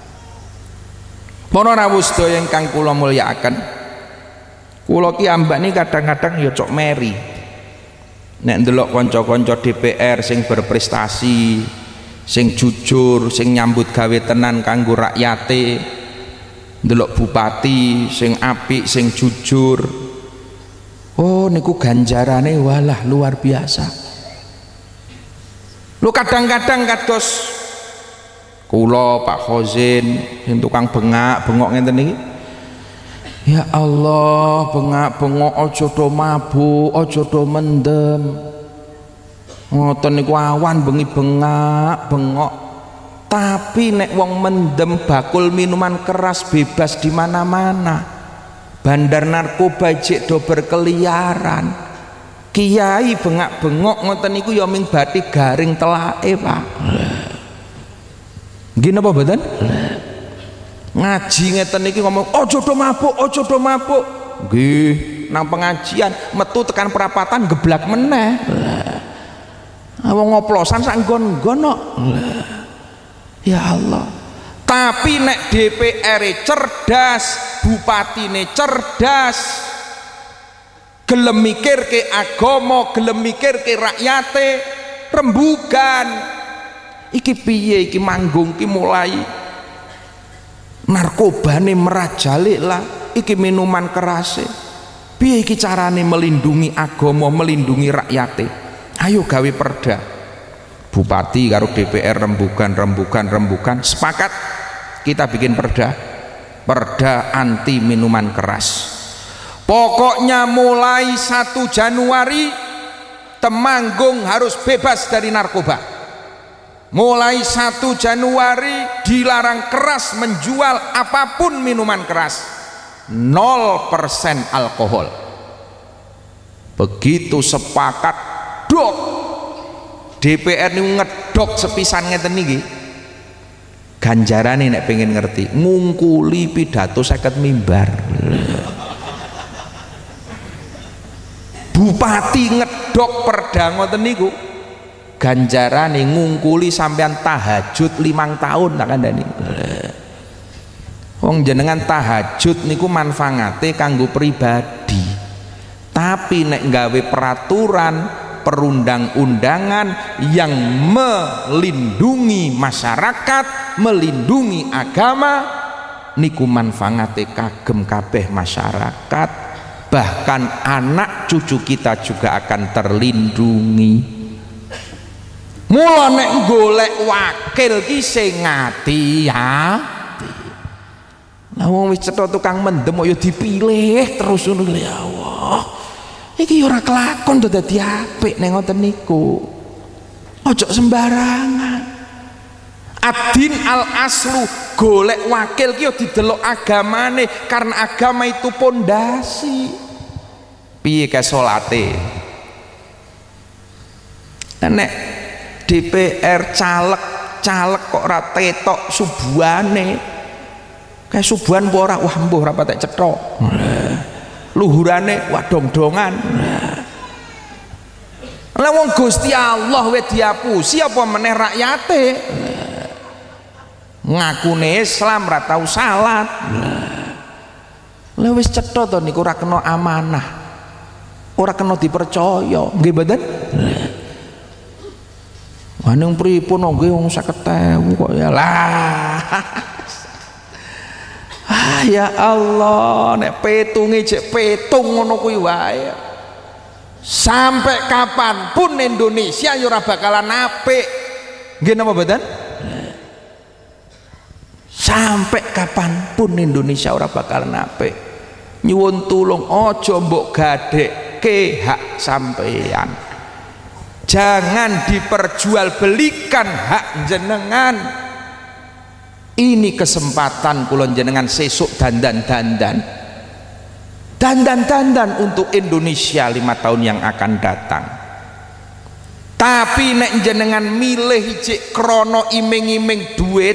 S1: Para rawuh sedaya ingkang kula mulyakaken, kula ki ambak niki kadang-kadang ya cok meri. Nek ndelok kanca-kanca DPR sing berprestasi, sing jujur, sing nyambut gawe tenan kanggo rakyate, ndelok bupati sing apik, sing jujur, oh niku ganjarane walah luar biasa. Lu kadang-kadang kados kula Pak Khozin sing tukang bengak-bengok ngenten niki, ya Allah, bengak-bengok aja do mabuk, aja do mendem. Ngoten niku awan bengi bengak-bengok. Tapi nek wong mendem bakul minuman keras bebas di mana-mana. Bandar narkoba jek do berkeliaran. Kiai bengak-bengok ngoten niku ya ming bathi garing telake, Pak. Nggih napa mboten? Ngaji ngeten iki ngomong aja do mabuk, aja do mabuk. Nggih, nang pengajian metu tekan perapatan geblak meneh. Wong ngoplosan sak nggon-nggon kok. Ya Allah. Tapi nek DPR cerdas, bupatine cerdas, gelem mikirke agama, gelem mikirke rakyate, rembugan. Iki piye iki manggung ki mulai narkobane merajalik lah, iki minuman kerase. Piye iki carane melindungi agama, melindungi rakyate? Ayo gawe perda. Bupati karo DPR rembugan sepakat kita bikin perda anti minuman keras. Pokoknya mulai 1 Januari Temanggung harus bebas dari narkoba. Mulai 1 Januari dilarang keras menjual apapun minuman keras, 0% alkohol. Begitu sepakat, dok, DPR ini ngedok sepisan ngeten niki. Ganjarane nek pengen ngerti, ngungkuli pidato 50 mimbar. Bupati ngedok perda ngoten niku, ganjarane ngungkuli sampean tahajud 5 tahun tak kandhani. Wong jenengan tahajud niku manfaate kanggo pribadi. Tapi nek gawe peraturan perundang-undangan yang melindungi masyarakat, melindungi agama, niku manfaate kagem kabeh masyarakat, bahkan anak cucu kita juga akan terlindungi. Mula nek golek wakil ki sing ngati-ati. Lah wong wis cetha tukang mendem kok ya dipilih terus ngono ya Allah. Iki ora kelakon to dadi apik nek ngoten niku. Ojo sembarangan. Adin al aslu, golek wakil ki ya didelok agamane, karena agama itu pondasi. Piye kae salate? Nek DPR caleg kok ora tetok subuhane. Kayak subuhan apa ora? Wah mbuh ora patek cetha. Luhurane wah dong-dongan. Lah wong Gusti Allah wis diapusi apa meneh rakyate. Ngakune Islam ora tau salat. Lah wis cetha to niku ora kena amanah. Ora kena dipercaya. Nggih mboten? Wah ning pripun nggih wong 50.000 kok ya lah. Ya Allah, nek petunge jek petung ngono kuwi wae. Sampai kapanpun Indonesia ya ora bakalan apik. Nggih napa mboten? Sampai kapanpun Indonesia ora bakalan apik. Nyuwun tulung aja mbok gadekke hak sampeyan. Jangan diperjualbelikan hak jenengan. Ini kesempatan kula jenengan sesuk dandan untuk Indonesia 5 tahun yang akan datang. Tapi nek jenengan milih cek krono iming-iming duit,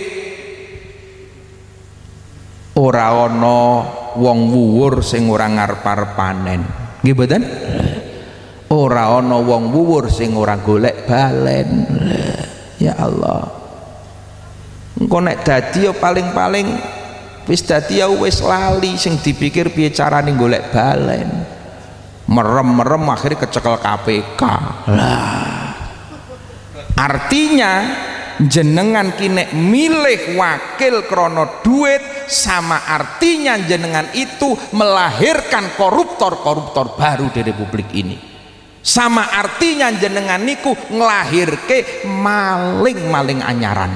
S1: ora ana wong wuwur sing ora ngarep panen. Nggih mboten? Ora ana wong wuwur sing ora golek balen. Ya Allah. Engko nek dadi ya paling-paling wis dadi ya wis lali, sing dipikir piye carane golek balen. Merem-merem akhirnya kecekel KPK. Lah. Artinya jenengan kini milih wakil krono duit, sama artinya jenengan itu melahirkan koruptor-koruptor baru di republik ini. Sama artinya jenengan niku ngelahirke maling-maling anyaran.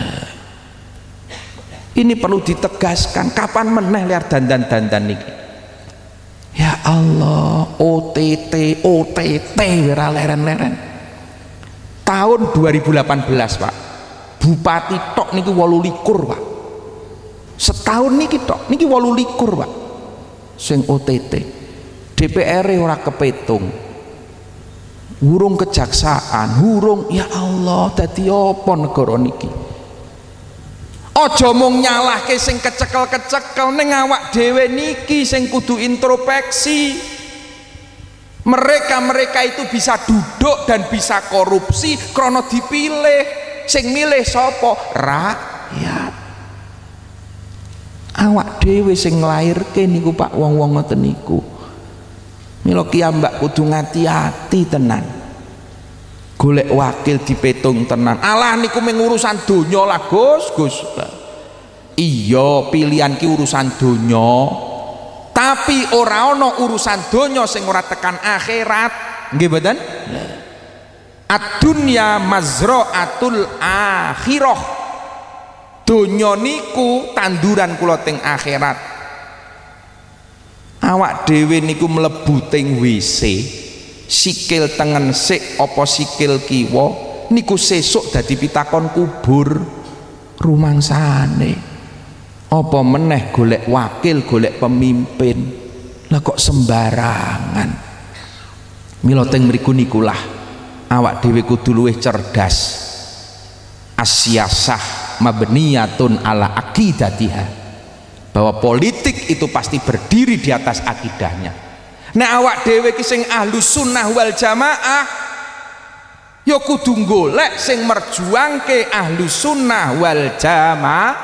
S1: Ini perlu ditegaskan. Kapan meneh liar dandan-dandan niki? Ya Allah, OTT wira leren-leren. Tahun 2018 Pak, bupati tok niki 28 Pak. Setahun niki tok niki 28 Pak. Sing OTT. DPR ora kepetung. Hurung kejaksaan, hurung, ya Allah, dadi apa negara niki? Aja mung nyalahke sing kecekel-kecekel, ning awak dhewe niki sing kudu introspeksi. Mereka itu bisa duduk dan bisa korupsi krana dipilih. Sing milih sapa? Rakyat. Awak dhewe sing nglairke niku Pak, wong-wong ngoten niku. Mila kiambak kudu ngati-ati tenan. Golek wakil dipetung tenan. Alah niku mung urusan donya lah Gus. Iya, pilihan ki urusan donya. tapi ora ana urusan donya sing ora tekan akhirat. Nggih mboten? Ad-dunya mazra'atul akhirah. Donya niku tanduran kula teng akhirat. Awak dhewe niku mlebu teng WC, sikil tengen sik apa sikil kiwa niku sesuk dadi pitakon kubur rumangsane. Apa meneh golek wakil, golek pemimpin. Lah kok sembarangan. Mila teng mriku nikulah awak dhewe kudu luwih cerdas. Asyasah mabniyatun ala aqidatiha, bahwa politik itu pasti berdiri di atas akidahnya. Nah awak dhewe ki sing ahlus sunnah wal jamaah ya kudu golek sing merjuangke ahlus sunnah wal jamaah.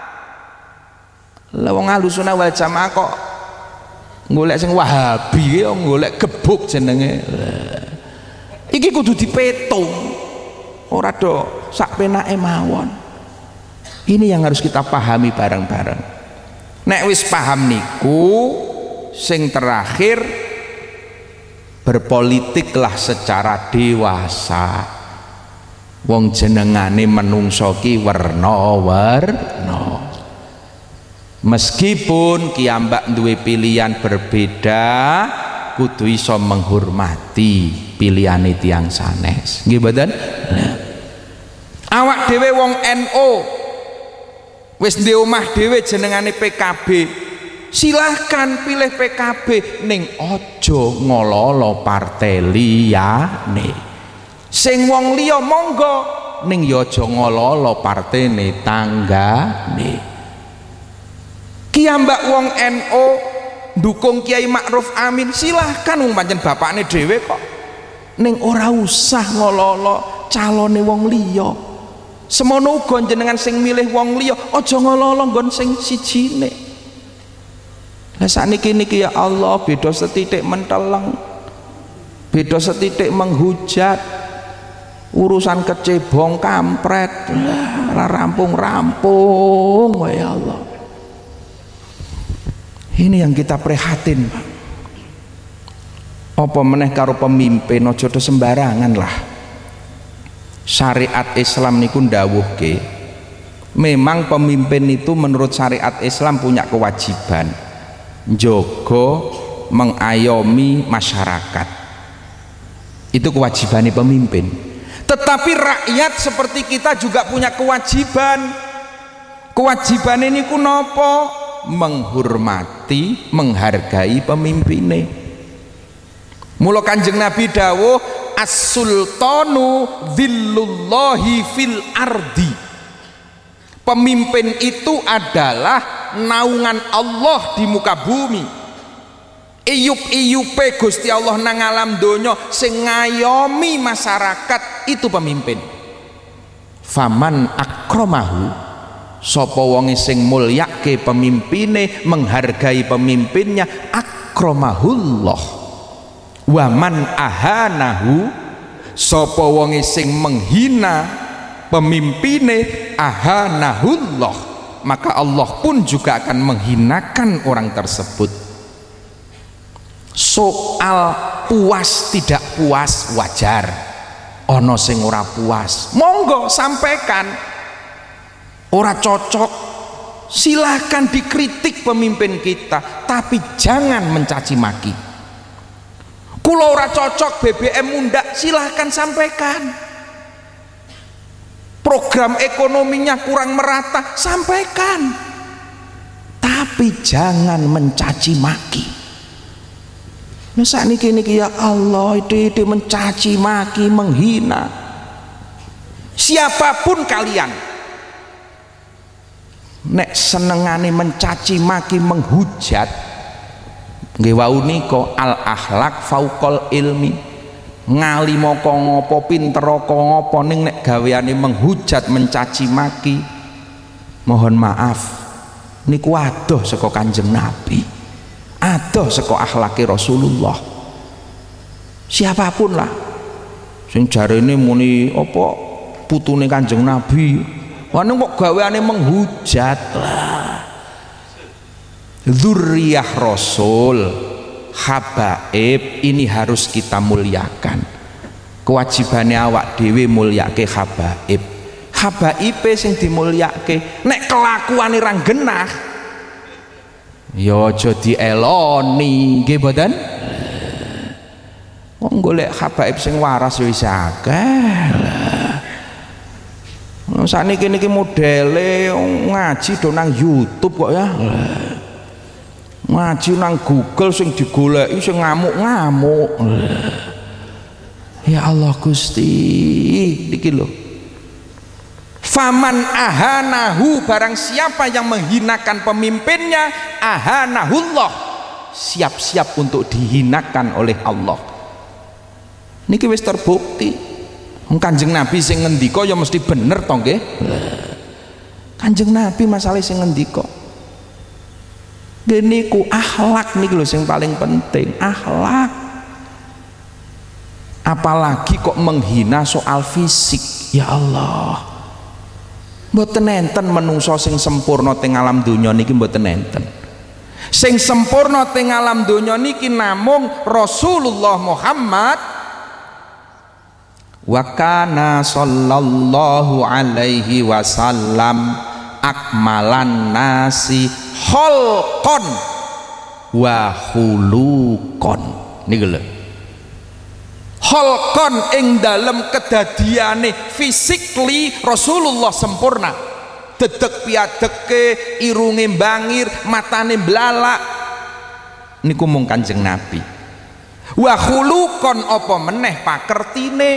S1: Lah wong ahlus sunnah wal jamaah kok golek sing wahabi ya golek gebuk jenenge. Iki kudu dipetung, ora do sak penake mawon. Ini yang harus kita pahami bareng-bareng. Nek wis paham niku, sing terakhir berpolitiklah secara dewasa. Wong jenengane menungso ki werna-werna. Meskipun kiambak duwe pilihan berbeda, kudu iso menghormati pilihane tiyang sanes. Nggih mboten? Nah. Awak dhewe wong NU wis ndek omah dhewe jenengane PKB, silahkan pilih PKB, ning aja ngololo partai liyane. Sing wong liya monggo, ning ya aja ngololo partene tanggane. Kiambak wong NU dukung Kiai Ma'ruf Amin, silahkan wong pancen bapakne dhewe kok, ning ora usah ngololo calone wong liya. Semono uga jenengan sing milih wong liya aja ngololo nggon sing sijine. Lah sakniki niki ya Allah beda setitik menteleng, beda setitik menghujat, urusan kecebong kampret ora rampung-rampung ya Allah. Ini yang kita prihatin, Pak. Apa meneh karo pemimpin aja sembarangan lah. Syariat Islam niku ndawuhke, memang pemimpin itu menurut syariat Islam punya kewajiban njogo mengayomi masyarakat. Itu kewajibannya pemimpin. Tetapi rakyat seperti kita juga punya kewajiban. Kewajiban ini ku nopo? Menghormati, menghargai pemimpinnya. Mula Kanjeng Nabi dawuh, as-sultanu dhillullahi fil ardi. Pemimpin itu adalah naungan Allah di muka bumi. Iyup-iyupe Gusti Allah nang alam donya sing ngayomi masyarakat itu pemimpin. Faman akramahu, sapa wonge sing mulyake pemimpine, menghargai pemimpinnya, akramahullah. Waman ahanahu, sapa wonge sing menghina pemimpine, ahanahullah, maka Allah pun juga akan menghinakan orang tersebut. Soal puas tidak puas wajar, ono sing ora puas monggo sampaikan. Ora cocok silahkan dikritik pemimpin kita, tapi jangan mencaci maki. Kula ora cocok BBM mundak, silahkan sampaikan. Program ekonominya kurang merata, sampaikan. Tapi jangan mencaci maki. Masa niki ya Allah, itu mencaci maki, menghina siapapun kalian. Nek senengane mencaci maki, menghujat, nggih wau nika al akhlak fauqal ilmi. Ngalimo kok ngopo, pinter kok ngopo, ning nek gaweane menghujat, mencaci maki, mohon maaf niku adoh saka Kanjeng Nabi, adoh saka akhlake Rasulullah. Siapapun lah sing jarene muni apa putune Kanjeng Nabi, wah kok gaweane menghujat lah. dzurriyah Rasul, habaib ini harus kita muliakan. Kewajibannya awak dhewe mulyake habaib. Habaibe sing dimulyake, nek kelakuane ra genah ya aja dieloni, nggih mboten? Wong golek habaib sing waras ya wis akeh. Sakniki niki modele ngaji do nang YouTube kok ya. Ngaji nang Google sing digoleki sing ngamuk-ngamuk. Ya Allah Gusti, niki lho. Faman ahanahu, barang siapa yang menghinakan pemimpinnya, ahanahullah, siap-siap untuk dihinakan oleh Allah. Niki wis terbukti. Kanjeng Nabi sing ngendika ya mesti bener to nggih. Kanjeng Nabi masalah sing ngendika. Niku akhlak niki lho sing paling penting, akhlak. Apalagi kok menghina soal fisik, ya Allah. Mboten enten menungso sing sempurna teng alam donya niki, mboten enten. Sing sempurna teng alam donya niki namung Rasulullah Muhammad. Wa kana sallallahu alaihi wasallam akmalan nasi khalqan wa khuluqan. Niku lho. Khalqan ing dalem kedadiane physically Rasulullah sempurna. Dedeg piadeke, irunge bangir, matane blalak. Niku mung Kanjeng Nabi. Wa khuluqan apa meneh pakertine.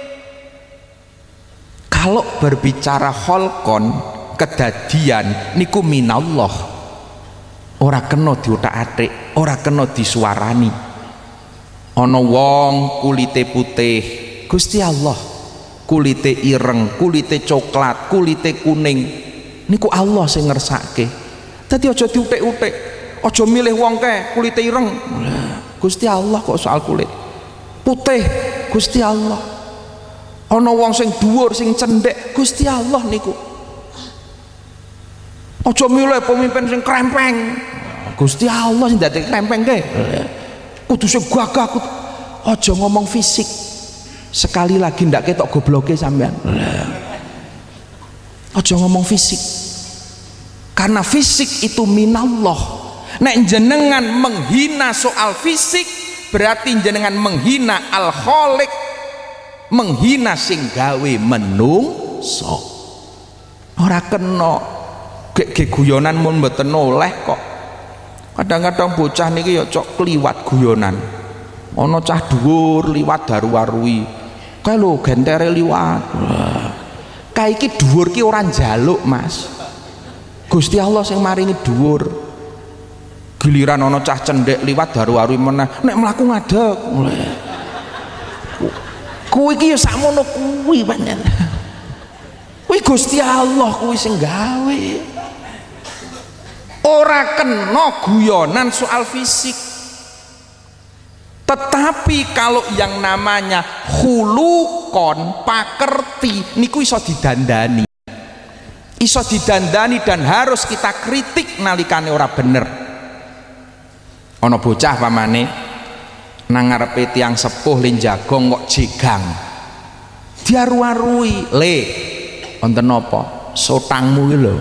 S1: Kalau berbicara kholkon, kedadian niku minallah, ora kena diutak-atik, ora kena disuarani. Ana wong kulite putih, Gusti Allah, kulite ireng, kulite coklat, kulite kuning, niku Allah sing ngersake. Dadi aja diutik-utik, aja milih wong kae kulite ireng, Gusti Allah kok soal kulit putih, Gusti Allah. Ana wong sing dhuwur sing cendhek, Gusti Allah niku. Aja milih pemimpin sing krempeng, Gusti Allah sing dadi krempeng ke. Kudu sing gagah. Aja ngomong fisik. Sekali lagi ndak ketok gobloke sampean. Aja ngomong fisik. Karena fisik itu minallah. Nek jenengan menghina soal fisik, berarti jenengan menghina al-khaliq, menghina sing gawe menungso. Ora kena gek guyonan mun mboten oleh kok. Kadang-kadang bocah niki ya cok kliwat guyonan. Ana cah dhuwur liwat daru-warui. Kae lho gentere liwat. Kae iki dhuwur ki ora njaluk, Mas. Gusti Allah sing maringi dhuwur. Giliran ana cah cendhek liwat daru-warui meneh, nek mlaku ngadeg. Kuwi iki ya sakmono kuwi pancen. Kuwi Gusti Allah kuwi sing gawe. Ora kena guyonan soal fisik. Tetapi kalau yang namanya khulukon, pakerti, niku iso didandani. Iso didandani dan harus kita kritik nalikane ora bener. Ana bocah pamane nang ngarepe tiyang sepuh le jagong kok jegang. Diaru-arui, "Le, wonten apa? Sotangmu iki lho."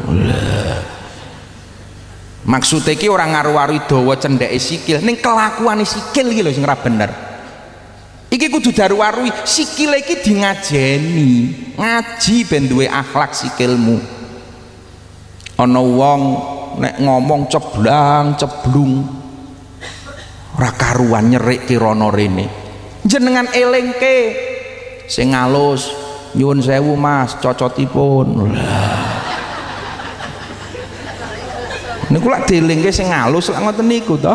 S1: Maksud iki ora ngaru-arui dawa cendheke sikil, ning kelakuane sikil iki lho sing ora bener. Iki kudu daru-arui, sikile iki di ngajeni, ngaji ben duwe akhlak sikilmu. Ana wong nek ngomong ceblang ceblung, ora karuan nyerik kirana rene. Jenengan elingke sing alus, nyuwun sewu Mas, cocotipun. Niku lak dielingke sing alus lak ngoten niku to.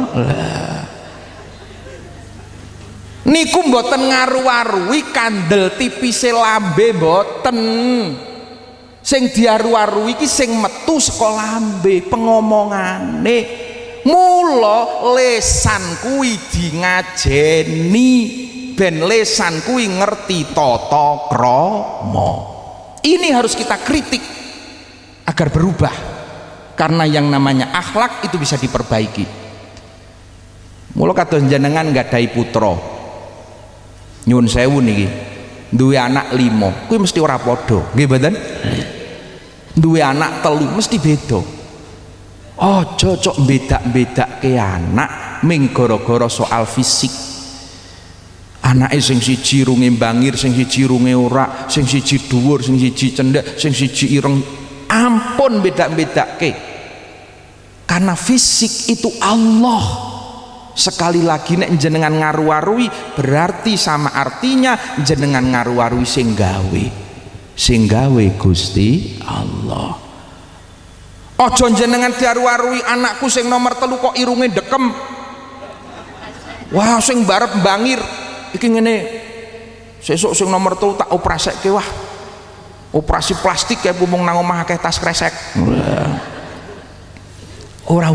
S1: Niku mboten ngaru-arui kandel tipise lambe mboten. Sing diaru-arui iki sing metu saka lambe pengomongane. Mula lesan kuwi di ngajeni ben lesan kuwi ngerti tata krama. Ini harus kita kritik agar berubah. karena yang namanya akhlak itu bisa diperbaiki. Mula kados jenengan nggadahi putra nyuwun sewu niki duwe anak 5 kuwi mesti ora padha nggih mboten, duwe anak 3 mesti beda. Aja cok bedak-bedake anak ming gara-gara soal fisik. Anake sing siji runge bangir, sing siji runge ora, sing siji dhuwur, sing siji cendhek, sing siji ireng. Ampun bedak-bedake. Karena fisik itu Allah. Sekali lagi nek jenengan ngaru-arui berarti sama artinya jenengan ngaru-arui sing gawe Gusti Allah. Ojo jenengan diaru-arui anakku sing nomor 3 kok irunge dekem. Wah sing barep bangir iki ngene. Sesuk sing nomor 3 tak oprasekke wah. Operasi plastik kayak bumung nang omah akeh tas kresek. Ora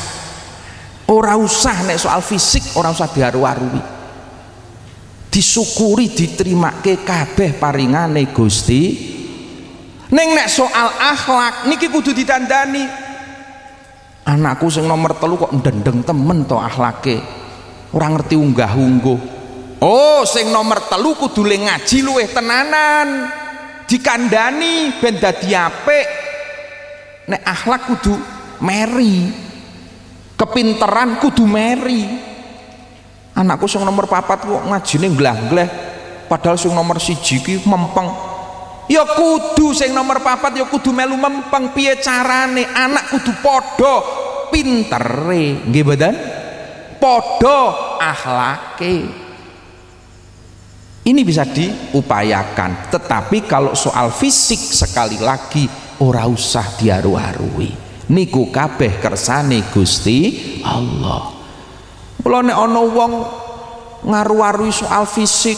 S1: usah nek soal fisik ora usah diaru-arui. Disyukuri diterimake kabeh paringane Gusti. Neng nek soal akhlak niki kudu ditandani. Anakku sing nomor 3 kok ndendeng temen to akhlake. Ora ngerti unggah-ungguh. Oh, sing nomor 3 kudu le ngaji luweh tenanan. Dikandani ben dadi apik. Nek akhlak kudu meri. Kepinteran kudu meri. Anakku sing nomor 4 kok ngajine nglah-ngleh padahal sing nomor 1 ki mempeng. Ya kudu sing nomor 4 ya kudu melu mempeng. Piye carane anak kudu padha pintere nggih mboten, padha akhlake. Ini bisa diupayakan, tetapi kalau soal fisik sekali lagi ora usah diaru-arui. Niku kabeh kersane Gusti Allah. Mula nek ana wong ngaru-arui soal fisik,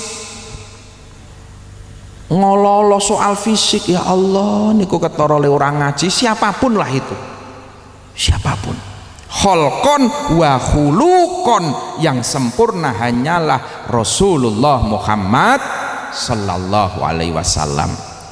S1: ngololo soal fisik, ya Allah niku ketara le orang ngaji, siapapun lah itu, siapapun. Kholqon wa khuluqon, yang sempurna hanyalah Rasulullah Muhammad sallallahu alaihi wasallam.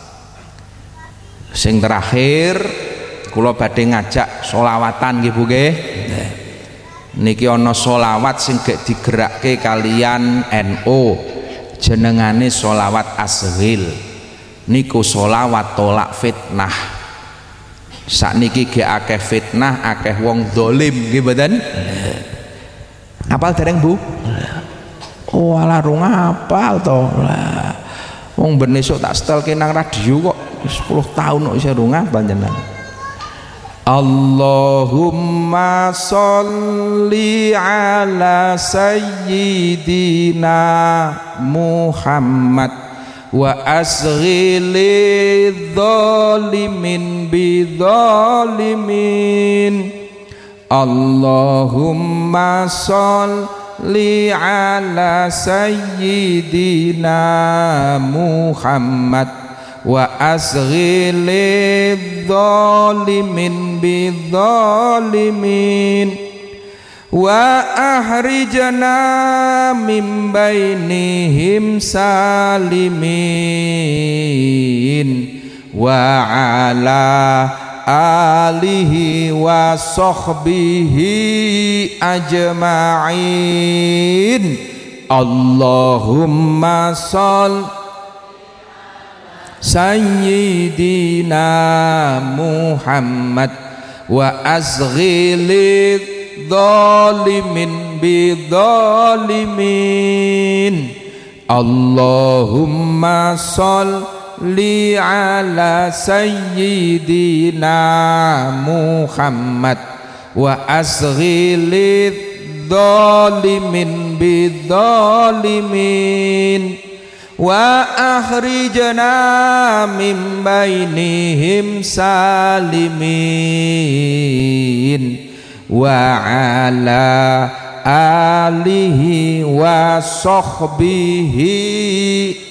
S1: Sing terakhir kula badhe ngajak sholawatan nggih Bu nggih. Niki ana sholawat sing gek digerakke kalian NU, jenengane sholawat asghil. Niku sholawat tolak fitnah. Sakniki ge akeh fitnah, akeh wong dolim nggih mboten? Apal dereng Bu? Oh alah rung apal to. Lah wong ben esuk tak setelke nang radio kok 10 tahun kok isih rung apal jenengan. Allahumma sholli ala sayyidina Muhammad wa asghilidh dhalimin bidzalimin. Allahumma sholli ala sayyidina Muhammad wa asghilidh dhalimin bidzalimin wa ahrijna min bainihim salimin wa ala alihi wa sahbihi ajma'in. Allahumma sholli sayyidina Muhammad wa asghilidh dhalimin bidzalimin. Allahumma sholli ala sayyidina Muhammad wa asghilidh dhalimin bidzalimin wa akhrijna min bainihim salimin wa ala alihi wa sahbihi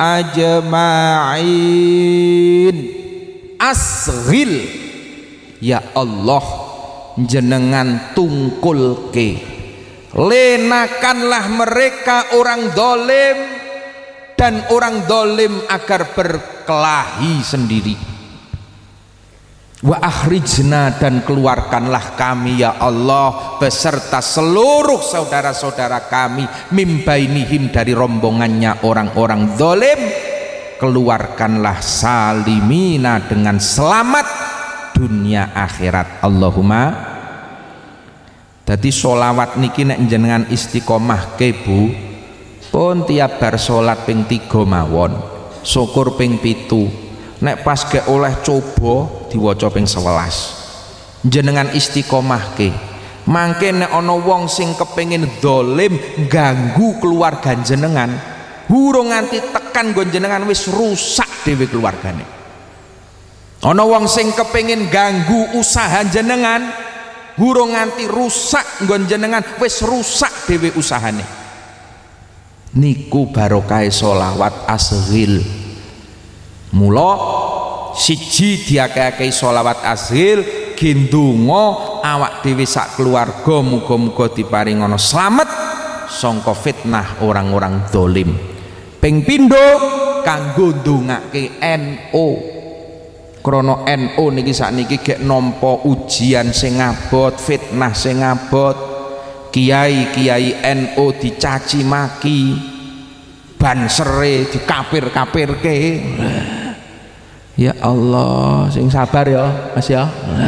S1: ajma'in. Asghil, ya Allah jenengan tungkulke, lenakanlah mereka orang dolim dan orang dolim agar berkelahi sendiri. Wa akhrijna, dan keluarkanlah kami ya Allah beserta seluruh saudara-saudara kami mimbainihim, dari rombongannya orang-orang zalim, keluarkanlah salimina, dengan selamat dunia akhirat. Allahumma. Dadi sholawat niki nek jenengan istiqomah ke Bu, pun tiap bar salat ping 3 mawon, syukur ping 7, nek pas ke oleh coba diwaca ping 11. Jenengan istiqomah ke, mangke nek ana wong sing kepengin dolim ganggu keluarga jenengan, hurung nganti tekan nggon jenengan wis rusak dhewe keluargane. Ana wong sing kepengin ganggu usaha jenengan, hurung nganti rusak nggon jenengan wis rusak dhewe usahane. Niku barokah sholawat asghil. Mula siji diakeh-akeh sholawat asghil, gendonga awak dhewe sak keluarga muga-muga diparingono slamet sangka fitnah orang-orang zalim. Ping pindho kanggo ndongake NU. Krana NU niki sakniki gek nampa ujian sing abot, fitnah sing abot. Kiai-kiai NU dicaci maki, bansere dikapir-kapirke. Ya Allah, sing sabar ya Mas ya.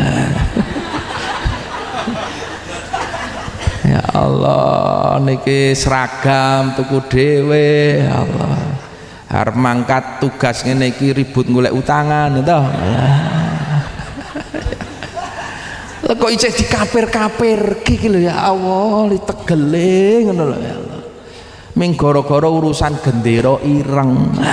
S1: Ya Allah, niki seragam tuku dhewe. Ya Allah, arep mangkat tugas ngene iki ribut golek utangan to. Lha kok isih dikapir-kapirke iki lho ya Allah, ditegele ngono lho ya Allah. Ming gara-gara urusan gendera ireng.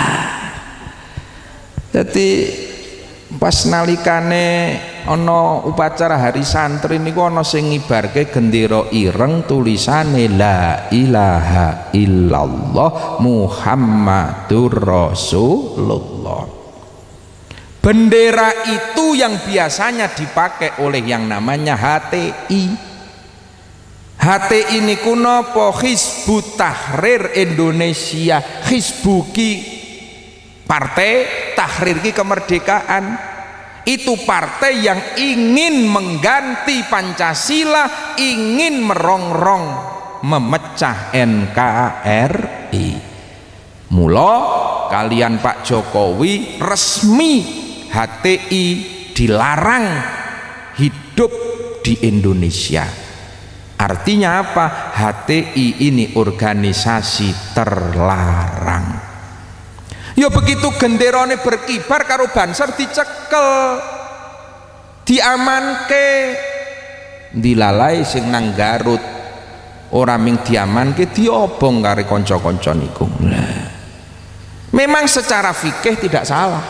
S1: Jadi pas nalikane ana upacara hari santri niku ana sing ngibarke gendera ireng tulisane la ilaha illallah Muhammadur Rasulullah. Bendera itu yang biasanya dipakai oleh yang namanya HTI. HTI niku napa? Hizbut Tahrir Indonesia. Hizbuki Partai Tahrir ki kemerdekaan. Itu partai yang ingin mengganti Pancasila, ingin merongrong, memecah NKRI. Mula kalian Pak Jokowi resmi HTI dilarang hidup di Indonesia. Artinya apa? HTI ini organisasi terlarang. Ya begitu genderane berkibar karo banser dicekel, diamanke, dilalai sing nang Garut, ora ming diamanke diobong karo kanca-kanca niku. Memang secara fikih tidak salah.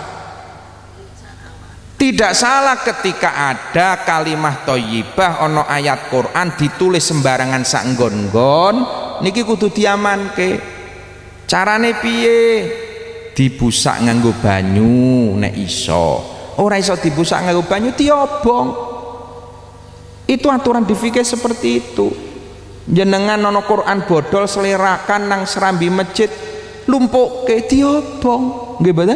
S1: Tidak salah ketika ada kalimah thayyibah ana ayat Quran ditulis sembarangan sak nggon-nggon niki kudu diamanke. Carane piye? Dibusak nganggo banyu nek iso, ora iso dibusak nganggo banyu diobong. Itu aturan di fikih seperti itu. Jenengan ana Quran bodol selerakan nang serambi masjid lumpukke diobong, nggih mboten?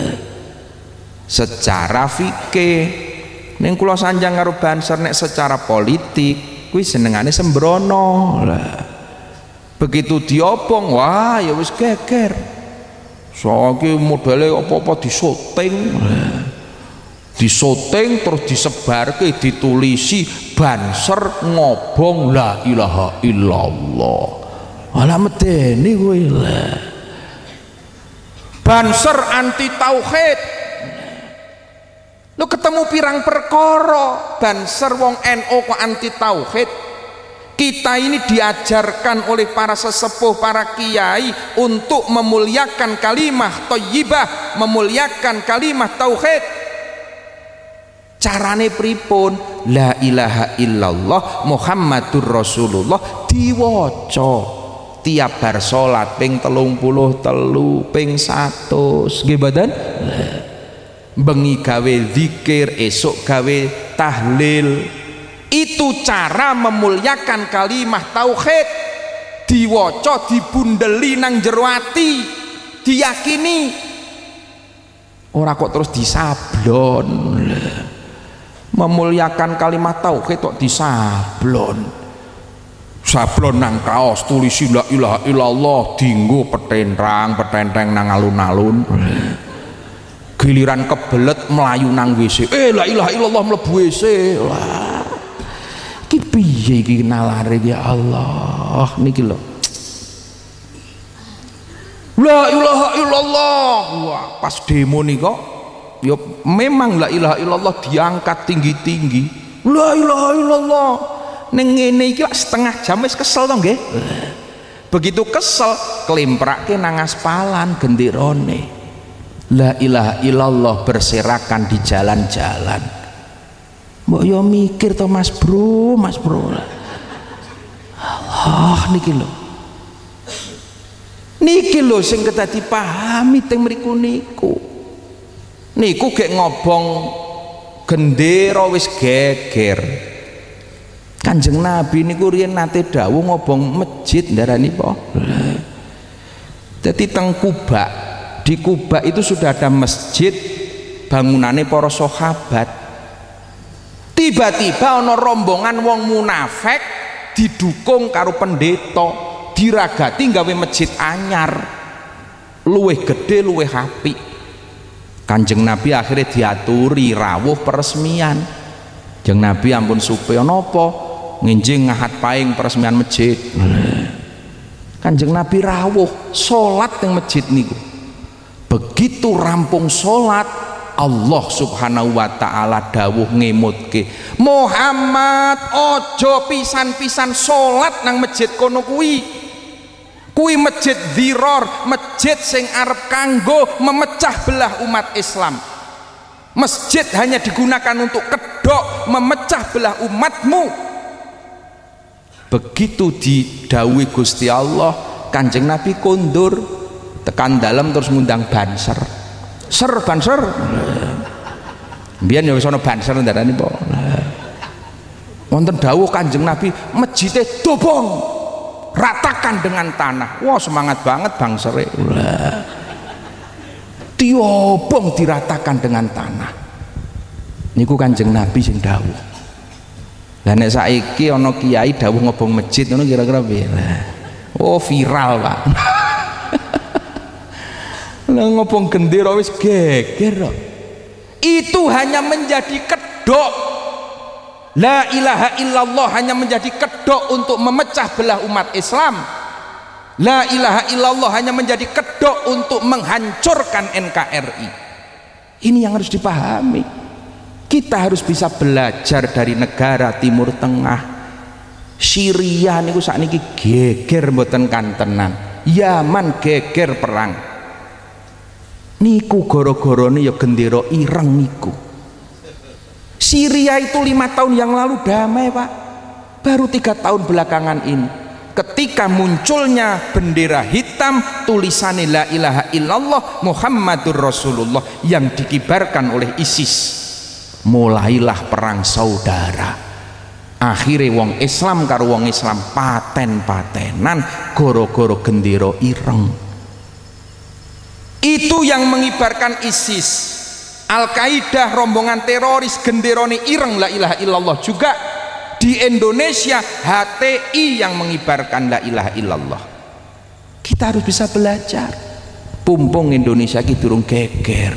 S1: Secara fikih ning kula sanjang karo banser nek secara politik kuwi senengane sembrono. Begitu diobong wah ya wis geger. Soalnya modelnya apa-apa disoting terus disebarke, ditulisi banser ngobong la ilaha illallah. Ala medeni kowe. Banser anti tauhid. Lu ketemu pirang perkara, banser wong NU kok anti tauhid. Kita ini diajarkan oleh para sesepuh, para kiai untuk memuliakan kalimah thayyibah, memuliakan kalimah tauhid. Carane pripun? La ilaha illallah Muhammadur Rasulullah diwaca tiap bar salat ping 33, ping 100. Nggih mboten? Bengi gawe zikir, esuk gawe tahlil. Itu cara memuliakan kalimah tauhid. Diwaca, dibundeli nang jero ati, diyakini. Ora kok terus disablon. memuliakan kalimat tauhid kok disablon. Sablon nang kaos tulisi la ilaha illallah, dinggo petentang nang alun-alun. Giliran kebelet melayu nang WC, la ilaha illallah mlebu WC. Lah iki piye iki nalare ya Allah niki lho. La ilaha illallah. Wah, pas demo nih kok ya memang la ilaha illallah diangkat tinggi-tinggi. La ilaha illallah. Neng ngene iki setengah jam wis kesel to nggih. Begitu kesel klimprake nang aspalan genderone. La ilaha illallah berserakan di jalan-jalan. Mbok yo mikir to Mas Bro. Allah niki lho. Niki lho sing kedah dipahami teng mriku niku. Niku gek ngobong gendera wis geger. Kanjeng Nabi niku riyen nate dawuh ngobong masjid ndarani po. Jadi teng Kuba, di Kuba itu sudah ada masjid bangunane para sahabat. Tiba-tiba ana rombongan wong munafik didukung karo pendeta, diragati gawe masjid anyar. Luwih gede, luwih apik. Kanjeng Nabi akhirnya diaturi rawuh peresmian. Kanjeng Nabi ampun supaya napa? Nginjing ngahat paing peresmian masjid. Kanjeng Nabi rawuh salat teng masjid niku. Begitu rampung salat, Allah Subhanahu wa taala dawuh ngemutke, Muhammad ojo pisan-pisan salat nang masjid kono kuwi. Kuwi masjid dziror, masjid sing arep kanggo memecah belah umat Islam. Masjid hanya digunakan untuk kedok memecah belah umatmu. Begitu didhawuhi Gusti Allah, Kanjeng Nabi kondur tekan dalam terus ngundang banser. Banser. Biyen ya wis ana banser ndarani po. Wonten dawuh Kanjeng Nabi, masjide dobong, ratakan dengan tanah. Wah, semangat banget bangsere. Diobong diratakan dengan tanah. Niku Kanjeng Nabi sing dawuh. Lah nek saiki ana kiai dawuh ngobong masjid ngono kira-kira piye? Oh, viral, Pak. Lah ngobong gendera wis geger kok. Itu hanya menjadi kedok. La ilaha illallah hanya menjadi kedok untuk memecah belah umat Islam. La ilaha illallah hanya menjadi kedok untuk menghancurkan NKRI. Ini yang harus dipahami. Kita harus bisa belajar dari negara Timur Tengah. Syria niku sakniki geger mboten kantenan. Yaman geger perang. Niku goro-gorone ya gendera ireng niku. Syria itu 5 tahun yang lalu damai, Pak. Baru 3 tahun belakangan ini, ketika munculnya bendera hitam tulisannya la ilaha illallah Muhammadur Rasulullah yang dikibarkan oleh ISIS, mulailah perang saudara. Akhirnya wong Islam karo wong Islam paten-patenan goro-goro gendera ireng. Itu yang mengibarkan ISIS. Al-Qaeda rombongan teroris genderone ireng la ilaha illallah juga. Di Indonesia HTI yang mengibarkan la ilaha illallah. Kita harus bisa belajar. Pumpung Indonesia ki durung geger.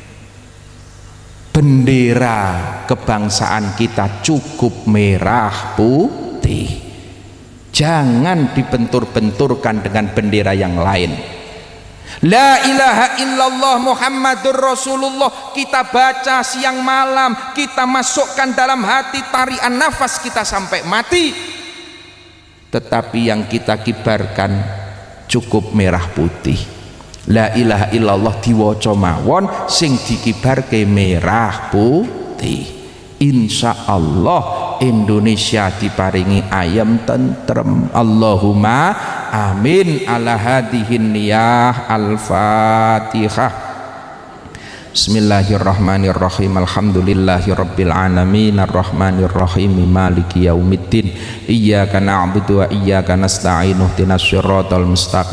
S1: Bendera kebangsaan kita cukup merah putih. Jangan dibentur-benturkan dengan bendera yang lain. La ilaha illallah Muhammadur Rasulullah kita baca siang malam, kita masukkan dalam hati, tarian nafas kita sampai mati. Tetapi yang kita kibarkan cukup merah putih. La ilaha illallah diwaca mawon sing dikibarke merah putih. Insya Allah Indonesia diparingi ayam tentrem. Allahumma amin. Ala hadihin niyah. Al-Fatihah. Bismillahirrahmanirrahim. Alhamdulillahirabbil alamin arrahmanirrahim maliki yaumiddin. Iyyaka na'budu wa iyyaka nasta'in ihdinas siratal mustaqim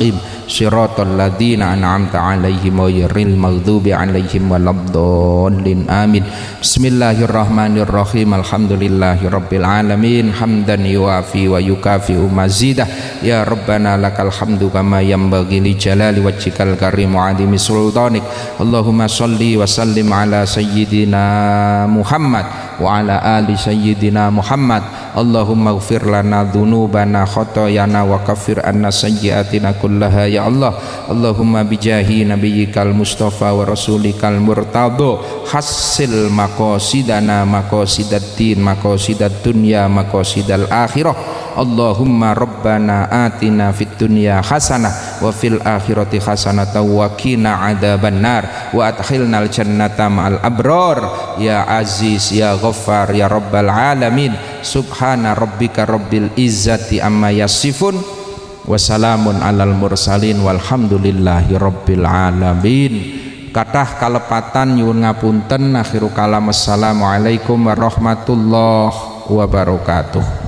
S1: siratal ladzina an'amta 'alaihim ghairil maghdubi 'alaihim waladdallin amin. Bismillahirrahmanirrahim. Alhamdulillahirabbil alamin hamdan yuwafi wa yukafi'u mazidah. Ya Rabbana lakal hamdu kama yanbaghi li jalali wajhikal karim wa 'azimi sultanik. Allahumma shalli wa sallim ala sayyidina Muhammad wa ala ali sayyidina Muhammad. Allahumma ighfir lana dhunubana khotoyana wa kaffir anna sayyiatina kullaha ya Allah. Allahumma bijahi nabiyyikal mustafa wa rasulikal murtadha hassil maqasidana maqasidaddin maqasidad dunya maqasidal akhirah. Allahumma rabbana atina fid dunya hasanah wa fil akhirati hasanah wa qina adzabannar wa adkhilnal jannata ma'al abrar ya aziz ya ghaffar ya rabbal alamin. Subhana rabbika rabbil izzati amma yasifun wa salamun alal mursalin walhamdulillahi rabbil alamin. Kathah kalepatan nyuwun ngapunten. Akhiru kalam assalamualaikum warahmatullahi wabarakatuh.